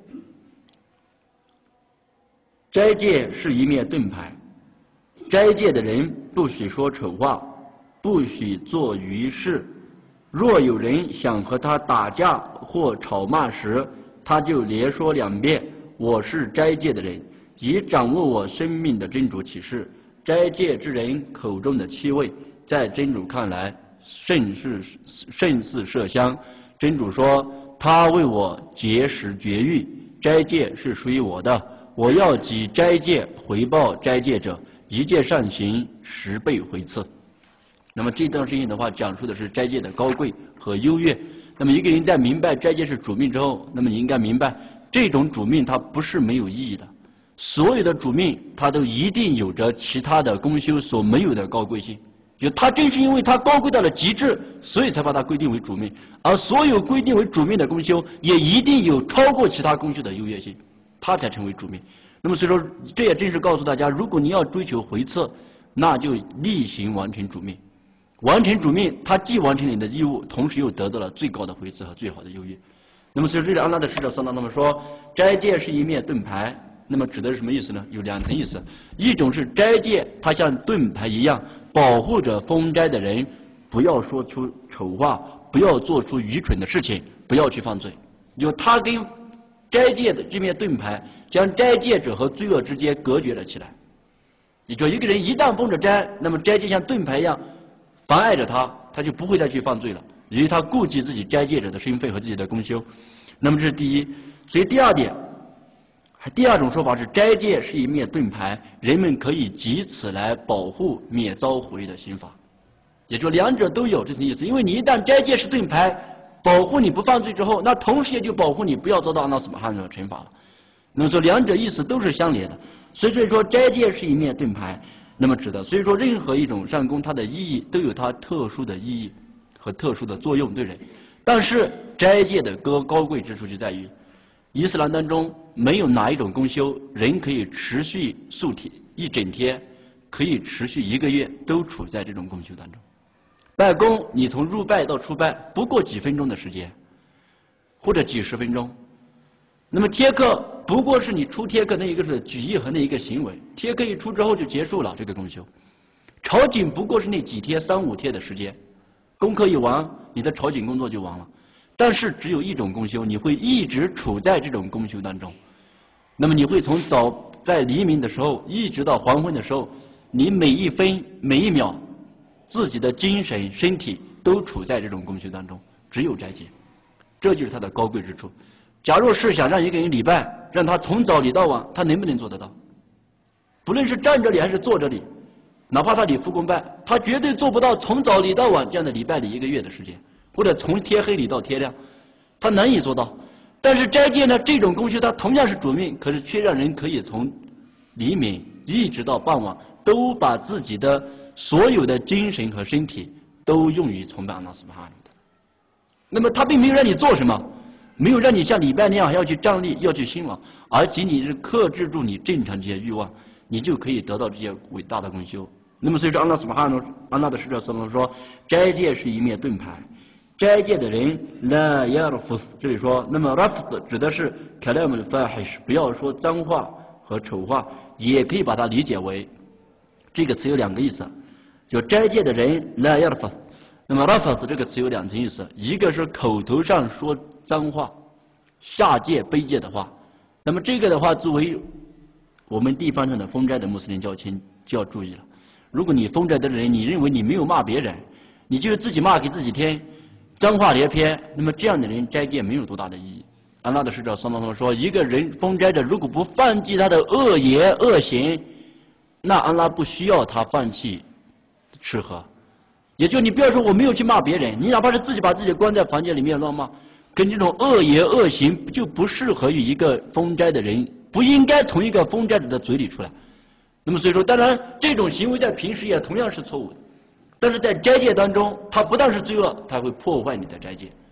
斋戒是一面盾牌，斋戒的人不许说丑话，不许做愚事。若有人想和他打架或吵骂时，他就连说两遍：“我是斋戒的人，以掌握我生命的真主启示。”斋戒之人口中的气味，在真主看来甚是甚似麝香。真主说：“他为我结识绝育，斋戒是属于我的，我要以斋戒回报斋戒者，一戒善行，十倍回赐。”那么这段事情的话，讲述的是斋戒的高贵和优越。那么一个人在明白斋戒是主命之后，那么你应该明白，这种主命它不是没有意义的。所有的主命，它都一定有着其他的功修所没有的高贵性。就它正是因为它高贵到了极致，所以才把它规定为主命。而所有规定为主命的功修，也一定有超过其他功修的优越性，它才成为主命。那么所以说，这也正是告诉大家，如果你要追求回赐，那就例行完成主命。完成主命，它既完成你的义务，同时又得到了最高的回赐和最好的优越。那么所以这里安拉的使者算到他们说，斋戒是一面盾牌。那么指的是什么意思呢？有两层意思，一种是斋戒，它像盾牌一样保护着封斋的人，不要说出丑话，不要做出愚蠢的事情，不要去犯罪。有它跟斋戒的这面盾牌，将斋戒者和罪恶之间隔绝了起来。也就一个人一旦封着斋，那么斋戒像盾牌一样妨碍着他，他就不会再去犯罪了，因为他顾及自己斋戒者的身份和自己的功修。那么这是第一。所以第二点，第二种说法是斋戒是一面盾牌，人们可以藉此来保护免遭毁的刑罚。也就两者都有这层意思。因为你一旦斋戒是盾牌，保护你不犯罪之后，那同时也就保护你不要遭到安拉苏巴汗的惩罚了。那么说两者意思都是相连的。所以说斋戒是一面盾牌，那么指的，所以说任何一种善功，它的意义都有它特殊的意义和特殊的作用对人。但是斋戒的高高贵之处就在于，伊斯兰当中没有哪一种功修人可以持续数天一整天，可以持续一个月都处在这种功修当中。拜功你从入拜到出拜不过几分钟的时间，或者几十分钟。那么贴课不过是你出贴课那一个是举一横的一个行为，贴课一出之后就结束了这个功修。朝觐不过是那几天三五天的时间，功课一完，你的朝觐工作就完了。但是只有一种功修，你会一直处在这种功修当中。那么你会从早在黎明的时候一直到黄昏的时候，你每一分每一秒，自己的精神身体都处在这种功修当中。只有斋戒，这就是它的高贵之处。假如是想让一个人礼拜，让他从早礼到晚，他能不能做得到？不论是站着礼还是坐着礼，哪怕他礼复供拜，他绝对做不到从早礼到晚这样的礼拜礼一个月的时间，或者从天黑礼到天亮，他难以做到。但是斋戒呢，这种功修它同样是主命，可是却让人可以从黎明一直到傍晚，都把自己的所有的精神和身体都用于崇拜安拉苏巴哈的。那么他并没有让你做什么，没有让你像礼拜那样要去站立要去兴旺，而仅仅是克制住你正常这些欲望，你就可以得到这些伟大的功修。那么所以说安拉苏巴哈呢，安拉的使者所能说，斋戒是一面盾牌。斋戒的人 la yarfus， 这里说，那么 rafs 指的是 kalam al-fahish， 不要说脏话和丑话，也可以把它理解为这个词有两个意思，就斋戒的人 la yarfus。那么 rafs 这个词有两层意思，一个是口头上说脏话、下戒、卑贱的话。那么这个的话，作为我们地方上的封斋的穆斯林教亲就要注意了。如果你封斋的人，你认为你没有骂别人，你就是自己骂给自己听，脏话连篇，那么这样的人斋戒没有多大的意义。安拉的使者sallallahu alaihi wasallam说，一个人封斋者如果不放弃他的恶言恶行，那安拉不需要他放弃吃喝。也就你不要说我没有去骂别人，你哪怕是自己把自己关在房间里面乱骂，跟这种恶言恶行就不适合于一个封斋的人，不应该从一个封斋者的嘴里出来。那么所以说，当然这种行为在平时也同样是错误的，但是在斋戒当中，它不但是罪恶，它会破坏你的斋戒。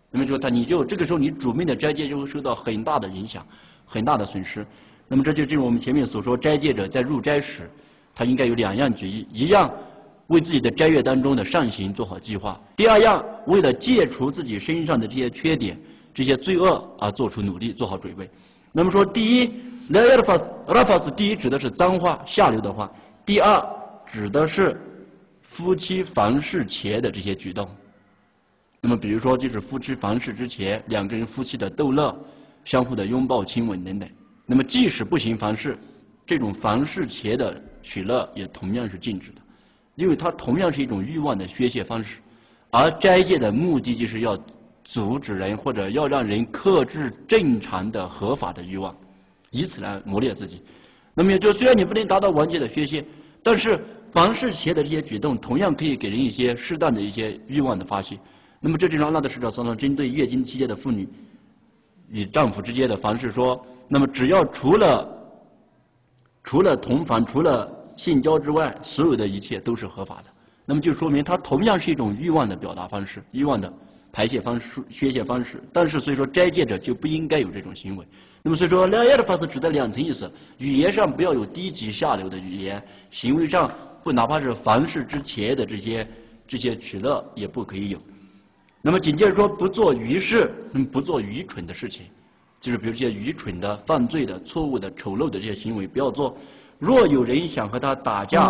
那么就他你就这个时候你主命的斋戒就会受到很大的影响，很大的损失。那么这就正如我们前面所说，斋戒者在入斋时，他应该有两样举一，一样为自己的斋月当中的善行做好计划；第二样，为了戒除自己身上的这些缺点、这些罪恶而做出努力，做好准备。那么说，第一 ，la yarfas rafas 第一指的是脏话、下流的话；第二指的是夫妻房事前的这些举动。那么比如说，就是夫妻房事之前，两个人夫妻的逗乐、相互的拥抱、亲吻等等。那么即使不行房事，这种房事前的取乐也同样是禁止的，因为它同样是一种欲望的宣泄方式。而斋戒的目的就是要阻止人，或者要让人克制正常的合法的欲望，以此来磨练自己。那么也就虽然你不能达到完全的宣泄，但是房事前的这些举动同样可以给人一些适当的一些欲望的发泄。那么这就是安拉的使者所针对月经期间的妇女与丈夫之间的房事说，那么只要除了除了同房、除了性交之外，所有的一切都是合法的。那么就说明它同样是一种欲望的表达方式、欲望的排泄方式、宣泄方式。但是所以说斋戒者就不应该有这种行为。那么所以说两样的法子指的两层意思：语言上不要有低级下流的语言，行为上不哪怕是房事之前的这些这些取乐也不可以有。那么紧接着说，不做愚事，那么不做愚蠢的事情，就是比如这些愚蠢的、犯罪的、错误的、丑陋的这些行为不要做。若有人想和他打架，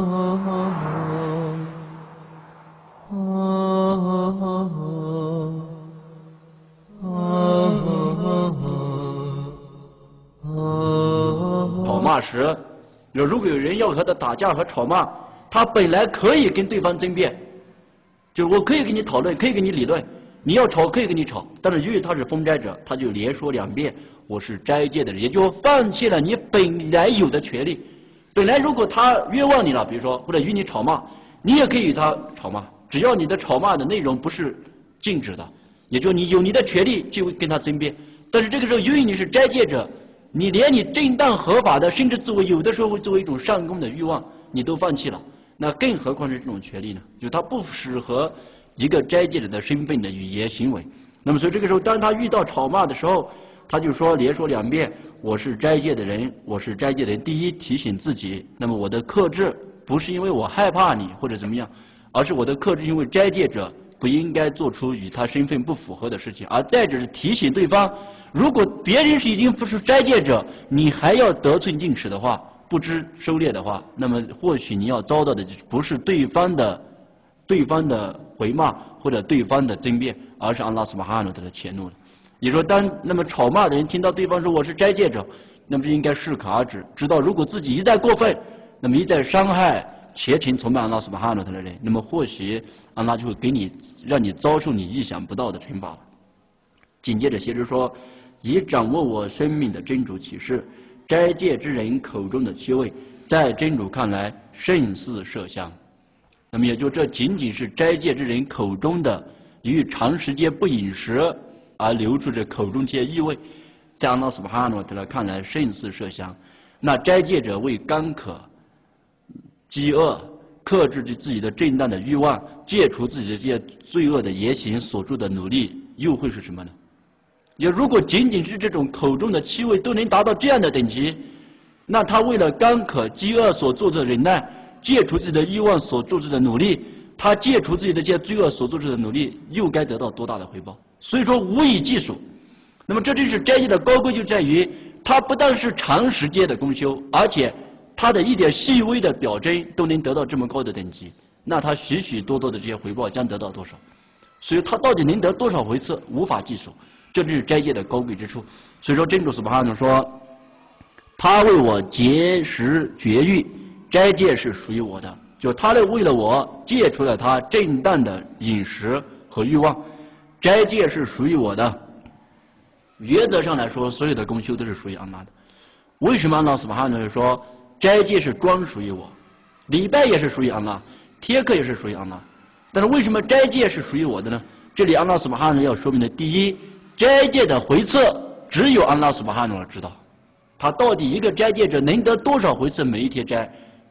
吵骂时，如果有人要和他打架和吵骂，他本来可以跟对方争辩。就是我可以跟你讨论，可以跟你理论，你要吵可以跟你吵，但是由于他是封斋者，他就连说两遍我是斋戒的人，也就放弃了你本来有的权利。本来如果他冤枉你了，比如说或者与你吵骂，你也可以与他吵骂，只要你的吵骂的内容不是禁止的，也就你有你的权利去跟他争辩。但是这个时候由于你是斋戒者，你连你正当合法的，甚至作为有的时候会作为一种上供的欲望，你都放弃了。那更何况是这种权利呢？就它不适合一个斋戒者的身份的语言行为。那么所以这个时候，当他遇到吵骂的时候，他就说连说两遍我是斋戒的人，我是斋戒的人。第一，提醒自己，那么我的克制不是因为我害怕你或者怎么样，而是我的克制因为斋戒者不应该做出与他身份不符合的事情。而再者是提醒对方，如果别人是已经不是斋戒者，你还要得寸进尺的话，不知收敛的话，那么或许你要遭到的不是对方的、对方的回骂或者对方的争辩，而是安拉苏巴哈努的迁怒了。也说，当那么吵骂的人听到对方说我是斋戒者，那么就应该适可而止，知道如果自己一再过分，那么一再伤害虔诚崇拜安拉苏巴哈努的人，那么或许安拉就会给你让你遭受你意想不到的惩罚了。紧接着先知说，以掌握我生命的真主启示。斋戒之人口中的气味，在真主看来胜似麝香。那么也就这仅仅是斋戒之人口中的，由于长时间不饮食而流出这口中这些异味，在安拉苏巴哈诺特看来胜似麝香。那斋戒者为干渴、饥饿、克制自己的正当的欲望、戒除自己的这些罪恶的言行所做的努力，又会是什么呢？也如果仅仅是这种口中的气味都能达到这样的等级，那他为了干渴、饥饿所做的忍耐，戒除自己的欲望所做出的努力，他戒除自己的这些罪恶所做出的努力，又该得到多大的回报？所以说无以计数。那么这正是斋戒的高贵，就在于它不但是长时间的功修，而且它的一点细微的表征都能得到这么高的等级，那他许许多多的这些回报将得到多少？所以他到底能得多少回赐，无法计数。这就是斋戒的高贵之处。所以说真主苏巴哈努说，他为我节食绝育，斋戒是属于我的，就他为了我戒除了他正当的饮食和欲望，斋戒是属于我的。原则上来说，所有的功修都是属于安拉的。为什么安拉苏巴哈努说斋戒是专属于我，礼拜也是属于安拉，贴课也是属于安拉？但是为什么斋戒是属于我的呢？这里安拉苏巴哈努要说明的，第一，斋戒的回赐只有安拉苏巴哈努知道，他到底一个斋戒者能得多少回赐每一天斋，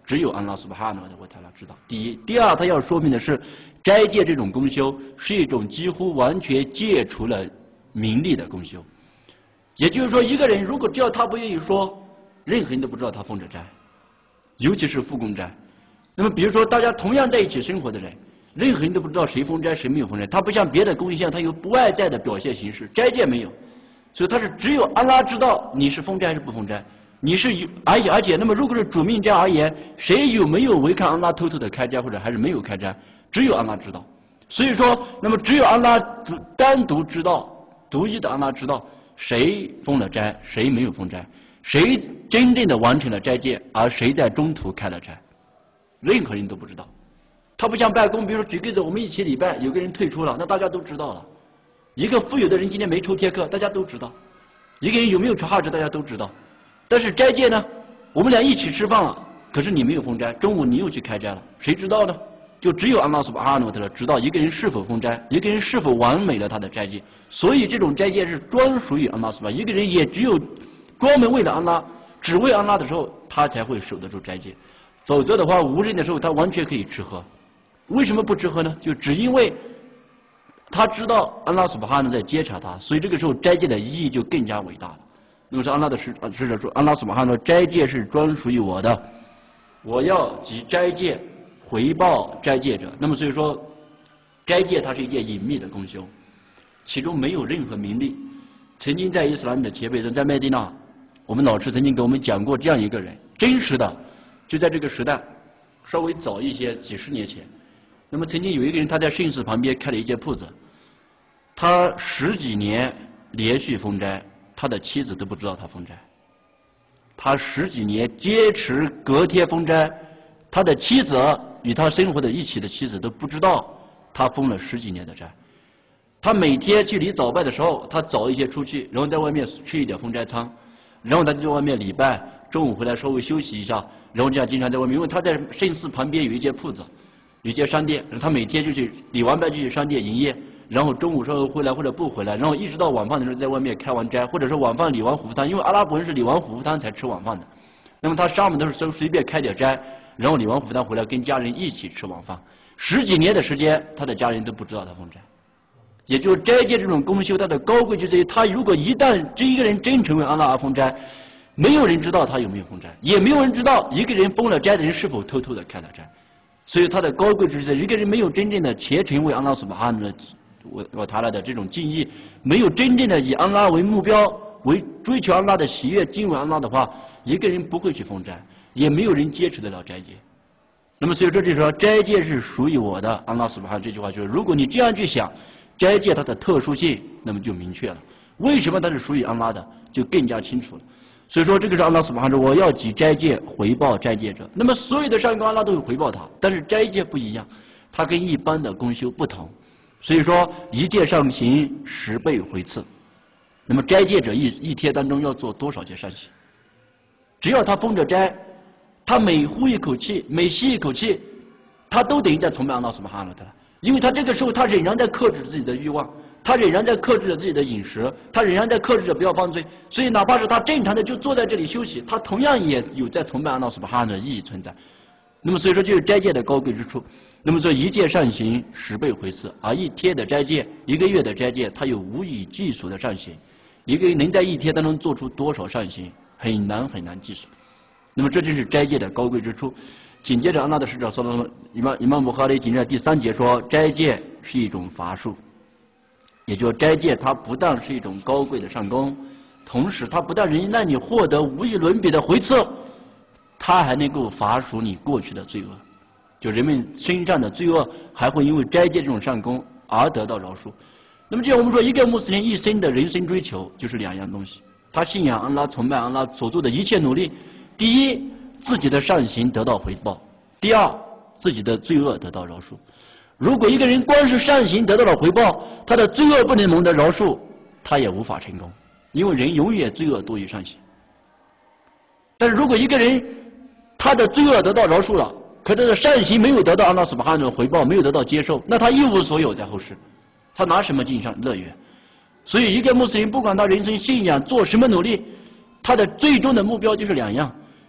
只有安拉苏巴哈纳wa ta'ala知道。第一，第二，他要说明的是，斋戒这种功修是一种几乎完全戒除了名利的功修。也就是说，一个人如果只要他不愿意说，任何人都不知道他封着斋，尤其是复供斋。那么，比如说大家同样在一起生活的人，任何人都不知道谁封斋谁没有封斋。他不像别的功修，他有不外在的表现形式，斋戒没有，所以他是只有安拉知道你是封斋还是不封斋。你是有，而且而且，那么如果是主命斋而言，谁有没有违抗安拉偷偷的开斋，或者还是没有开斋，只有安拉知道。所以说，那么只有安拉单独知道，独一的安拉知道谁封了斋，谁没有封斋，谁真正的完成了斋戒，而谁在中途开了斋，任何人都不知道。他不像拜功，比如说举个例子，我们一起礼拜，有个人退出了，那大家都知道了。一个富有的人今天没抽贴课，大家都知道。一个人有没有吃哈值，大家都知道。但是斋戒呢，我们俩一起吃饭了，可是你没有封斋，中午你又去开斋了，谁知道呢？就只有安拉苏巴哈纳wa ta'ala知道一个人是否封斋，一个人是否完美了他的斋戒。所以这种斋戒是专属于安拉苏巴，一个人也只有专门为了安拉，只为安拉的时候，他才会守得住斋戒。否则的话，无人的时候他完全可以吃喝。为什么不吃喝呢？就只因为他知道安拉苏巴哈纳在接察他，所以这个时候斋戒的意义就更加伟大了。那么是安拉的使使者说，安拉苏巴哈纳斋戒是专属于我的，我要及斋戒回报斋戒者。那么所以说，斋戒它是一件隐秘的功修，其中没有任何名利。曾经在伊斯兰的前辈人，在麦地那，我们老师曾经给我们讲过这样一个人，真实的，就在这个时代，稍微早一些，几十年前。那么曾经有一个人，他在圣寺旁边开了一间铺子，他十几年连续封斋。他的妻子都不知道他封斋，他十几年坚持隔天封斋，他的妻子与他生活的一起的妻子都不知道他封了十几年的斋。他每天去礼早拜的时候，他早一些出去，然后在外面吃一点封斋餐，然后他就在外面礼拜，中午回来稍微休息一下，然后这样经常在外面，因为他在圣寺旁边有一间铺子，有一间商店，他每天就去礼完拜就去商店营业。然后中午稍微回来或者不回来，然后一直到晚饭的时候在外面开完斋，或者说晚饭礼完虎符汤，因为阿拉伯人是礼完虎符汤才吃晚饭的。那么他上午都是随随便开点斋，然后礼完虎符汤回来跟家人一起吃晚饭。十几年的时间，他的家人都不知道他封斋。也就是斋戒这种功修，它的高贵就在于，他如果一旦这一个人真成为安拉而封斋，没有人知道他有没有封斋，也没有人知道一个人封了斋的人是否偷偷的开了斋。所以他的高贵就是在一个人没有真正的虔诚为安拉苏巴哈纳我我他来的这种敬意，没有真正的以安拉为目标，为追求安拉的喜悦，敬畏安拉的话，一个人不会去封斋，也没有人坚持得了斋戒。那么所以说，这时候斋戒是属于我的。安拉苏巴哈纳这句话就是，如果你这样去想，斋戒它的特殊性，那么就明确了。为什么它是属于安拉的，就更加清楚了。所以说，这个是安拉苏巴哈纳说，我要以斋戒回报斋戒者。那么所有的善功，安拉都会回报他，但是斋戒不一样，它跟一般的功修不同。所以说，一戒上行十倍回赐。那么斋戒者一一天当中要做多少件善行？只要他封着斋，他每呼一口气，每吸一口气，他都等于在崇拜安拉苏巴哈纳的，因为他这个时候他仍然在克制自己的欲望，他仍然在克制着自己的饮食，他仍然在克制着不要犯罪。所以哪怕是他正常的就坐在这里休息，他同样也有在崇拜安拉苏巴哈纳的意义存在。那么所以说，就是斋戒的高贵之处。那么说，一戒善行十倍回赐，而一天的斋戒，一个月的斋戒，它有无以计数的善行。一个人能在一天当中做出多少善行，很难很难计数。那么这就是斋戒的高贵之处。紧接着，安拉的使者说了，伊曼伊曼布哈里紧接着第三节说，斋戒是一种法术，也就是斋戒它不但是一种高贵的善功，同时它不但能让你获得无与伦比的回赐，它还能够罚赎你过去的罪恶。就人们身上的罪恶还会因为斋戒这种善功而得到饶恕。那么，这样我们说，一个穆斯林一生的人生追求就是两样东西：他信仰安拉、崇拜安拉所做的一切努力，第一，自己的善行得到回报；第二，自己的罪恶得到饶恕。如果一个人光是善行得到了回报，他的罪恶不能蒙得饶恕，他也无法成功，因为人永远罪恶多于善行。但是如果一个人他的罪恶得到饶恕了，可他的善行没有得到安拉苏巴哈纳的回报，没有得到接受，那他一无所有在后世，他拿什么进上乐园？所以，一个穆斯林不管他人生信仰做什么努力，他的最终的目标就是两样：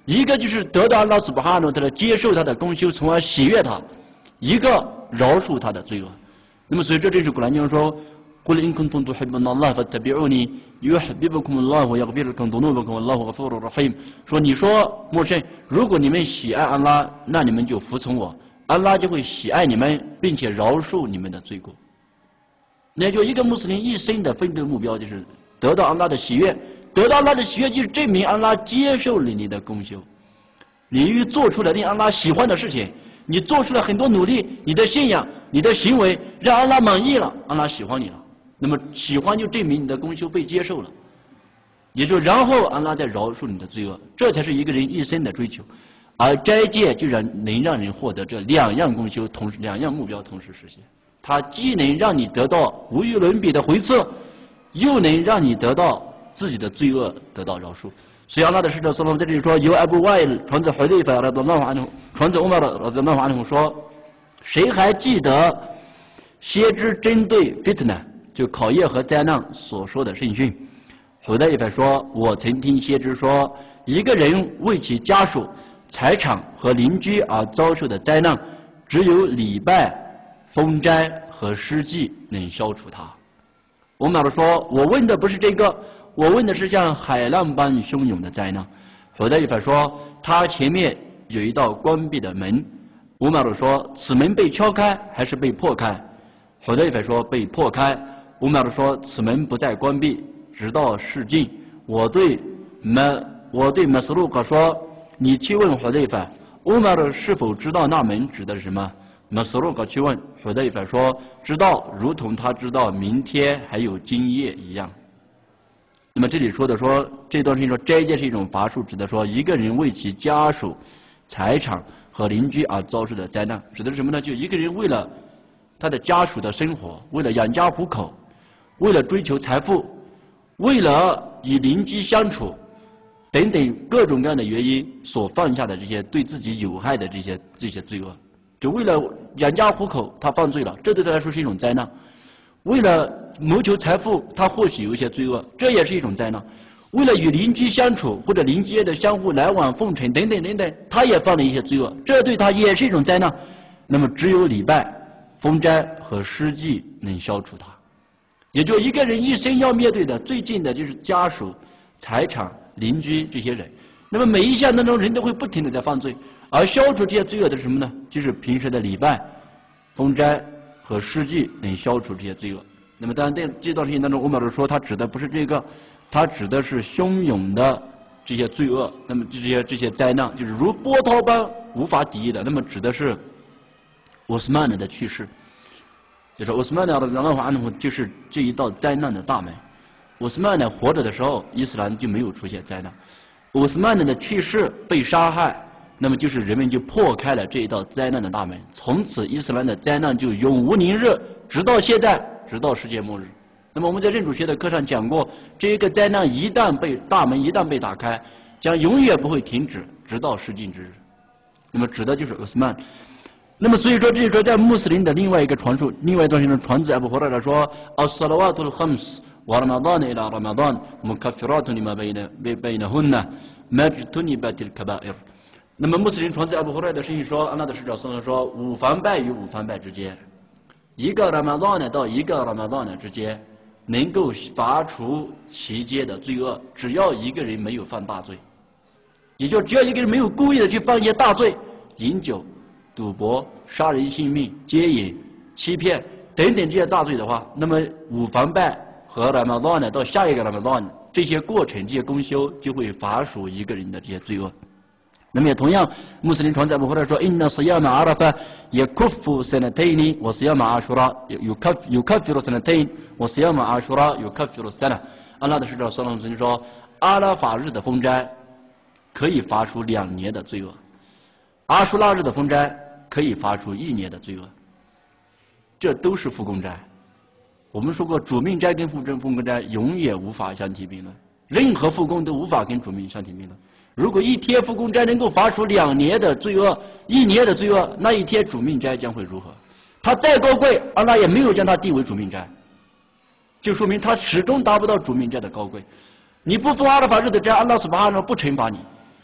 一个就是得到安拉苏巴哈诺他的接受他的功修，从而喜悦他；一个饶恕他的罪恶。那么，所以这正是古兰经说。قل إن كنتم تحبون الله فاتبعوني يحببكم الله ويغفر لكم ذنوبكم والله غفور رحيم。说你说陌生，如果你们喜爱安拉，那你们就服从我，安拉就会喜爱你们，并且饶恕你们的罪过。那就一个穆斯林一生的奋斗目标就是得到安拉的喜悦，得到安拉的喜悦就是证明安拉接受了你的功修，你又做出了令安拉喜欢的事情，你做出了很多努力，你的信仰、你的行为让安拉满意了，安拉喜欢你了。那么喜欢就证明你的功修被接受了，也就然后安拉再饶恕你的罪恶，这才是一个人一生的追求。而斋戒就让能让人获得这两样功修同时两样目标同时实现，它既能让你得到无与伦比的回赐，又能让你得到自己的罪恶得到饶恕。所以安拉的使者所罗门在这里说，由阿布瓦伊传自海利法拉德拉瓦安传自欧麦拉德拉瓦安说，谁还记得先知针对 fitna就考验和灾难所说的圣训？胡代伊法说，我曾听先知说，一个人为其家属、财产和邻居而遭受的灾难，只有礼拜、封斋和施祭能消除它。我马尔说，我问的不是这个，我问的是像海浪般汹涌的灾难。胡代伊法说，他前面有一道关闭的门。我马尔说，此门被敲开还是被破开？胡代伊法说，被破开。乌马尔说，此门不再关闭，直到世尽。我对马我对马斯鲁克说，你去问胡代法，乌马尔是否知道那门指的是什么？马斯鲁克去问胡代法说，知道，如同他知道明天还有今夜一样。那么这里说的说，这段时间说斋戒是一种法术，指的说一个人为其家属、财产和邻居而遭受的灾难，指的是什么呢？就一个人为了他的家属的生活，为了养家糊口，为了追求财富，为了与邻居相处等等各种各样的原因所犯下的这些对自己有害的这些这些罪恶，就为了养家糊口他犯罪了，这对他来说是一种灾难。为了谋求财富，他或许有一些罪恶，这也是一种灾难。为了与邻居相处或者邻居的相互来往奉承等等等等，他也犯了一些罪恶，这对他也是一种灾难。那么只有礼拜、封斋和施祭能消除它。也就一个人一生要面对的最近的就是家属、财产、邻居这些人。那么每一项当中，人都会不停的在犯罪，而消除这些罪恶的是什么呢？就是平时的礼拜、封斋和施祭能消除这些罪恶。那么当然，在这段时间当中，欧麦尔说他指的不是这个，他指的是汹涌的这些罪恶。那么这些这些灾难，就是如波涛般无法抵御的。那么指的是奥斯曼的去世。就是奥斯曼的就是这一道灾难的大门。奥斯曼呢活着的时候，伊斯兰就没有出现灾难。奥斯曼的去世被杀害，那么就是人们就破开了这一道灾难的大门，从此伊斯兰的灾难就永无宁日，直到现在，直到世界末日。那么我们在认主学的课上讲过，这一个灾难一旦被大门一旦被打开，将永远不会停止，直到世尽之日。那么指的就是奥斯曼。那么所以说，这就说在穆斯林的另外一个传述，另外一段时间传自阿布胡莱拉说 ，as-salawatul khams wa Ramadan ila Ramadan mukaffiratun lima bayna baynahunna majtunibatil kaba'ir。那么穆斯林传自阿布胡莱的声音说，安拉的使者说说，五番拜与五番拜之间，一个 Ramadan 到一个 Ramadan 之间，能够罚除其间的罪恶，只要一个人没有犯大罪，也就只要一个人没有故意的去犯一些大罪，饮酒、赌博、杀人性命、奸淫、欺骗等等这些大罪的话，那么五番拜和 Ramadan 到下一个 Ramadan 这些过程、这些功修就会罚赎一个人的这些罪恶。那么也同样，穆斯林传在阿布胡莱说 ，Inna siyama Arafa yakuffu sanatayn wa siyama Ashura yukaff yukaffiru sanatayn wa siyama Ashura yukaffiru sana。安拉的使者所罗门曾经说，阿拉法日的封斋可以罚除两年的罪恶。阿舒拉日的封斋可以罚除一年的罪恶，这都是复供斋。我们说过，主命斋跟复正复供斋永远无法相提并论，任何复供都无法跟主命相提并论。如果一天复供斋能够罚除两年的罪恶，一年的罪恶，那一天主命斋将会如何？它再高贵，安拉也没有将它定为主命斋，就说明它始终达不到主命斋的高贵。你不封阿拉法日的斋，安拉苏巴哈纳不惩罚你。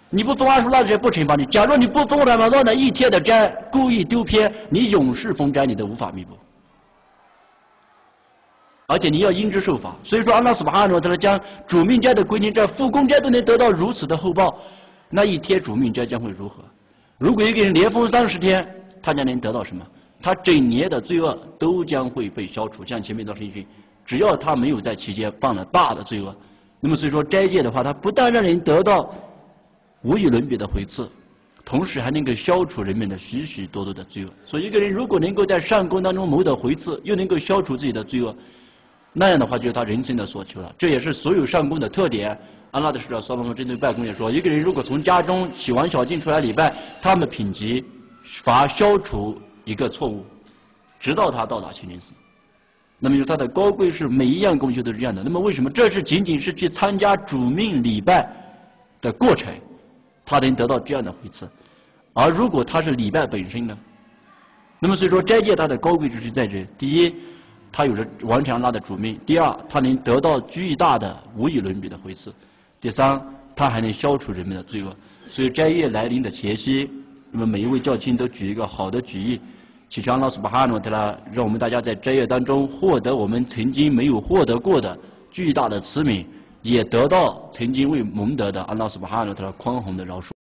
你不封阿舒拉的斋不惩罚你。假如你不封拉玛丹的一天的斋，故意丢偏，你永世封斋你都无法弥补。而且你要因之受罚。所以说，安拉苏巴哈诺他将主命斋的规定，在复工斋都能得到如此的厚报，那一天主命斋将会如何？如果一个人连封三十天，他将能得到什么？他整年的罪恶都将会被消除。像前面的圣训，只要他没有在期间犯了大的罪恶，那么所以说斋戒的话，它不但让人得到无与伦比的回赐，同时还能够消除人们的许许多多的罪恶。所以一个人如果能够在善功当中谋得回赐，又能够消除自己的罪恶，那样的话就是他人生的所求了。这也是所有善功的特点。安拉的使者所罗门针对拜功也说，一个人如果从家中洗完小净出来礼拜，他们的品级罚消除一个错误，直到他到达清净寺。那么就他的高贵是每一样功修都是这样的。那么为什么这是仅仅是去参加主命礼拜的过程，他能得到这样的回赐？而如果他是礼拜本身呢？那么所以说斋戒它的高贵之处在这：第一，他有着完成安拉的主命；第二，他能得到巨大的无与伦比的回赐；第三，他还能消除人们的罪恶。所以斋月来临的前夕，那么每一位教亲都举一个好的举例，祈求安拉苏巴哈诺特拉让我们大家在斋月当中获得我们曾经没有获得过的巨大的慈悯，也得到曾经未蒙得的安拉苏巴哈诺特拉宽宏的饶恕。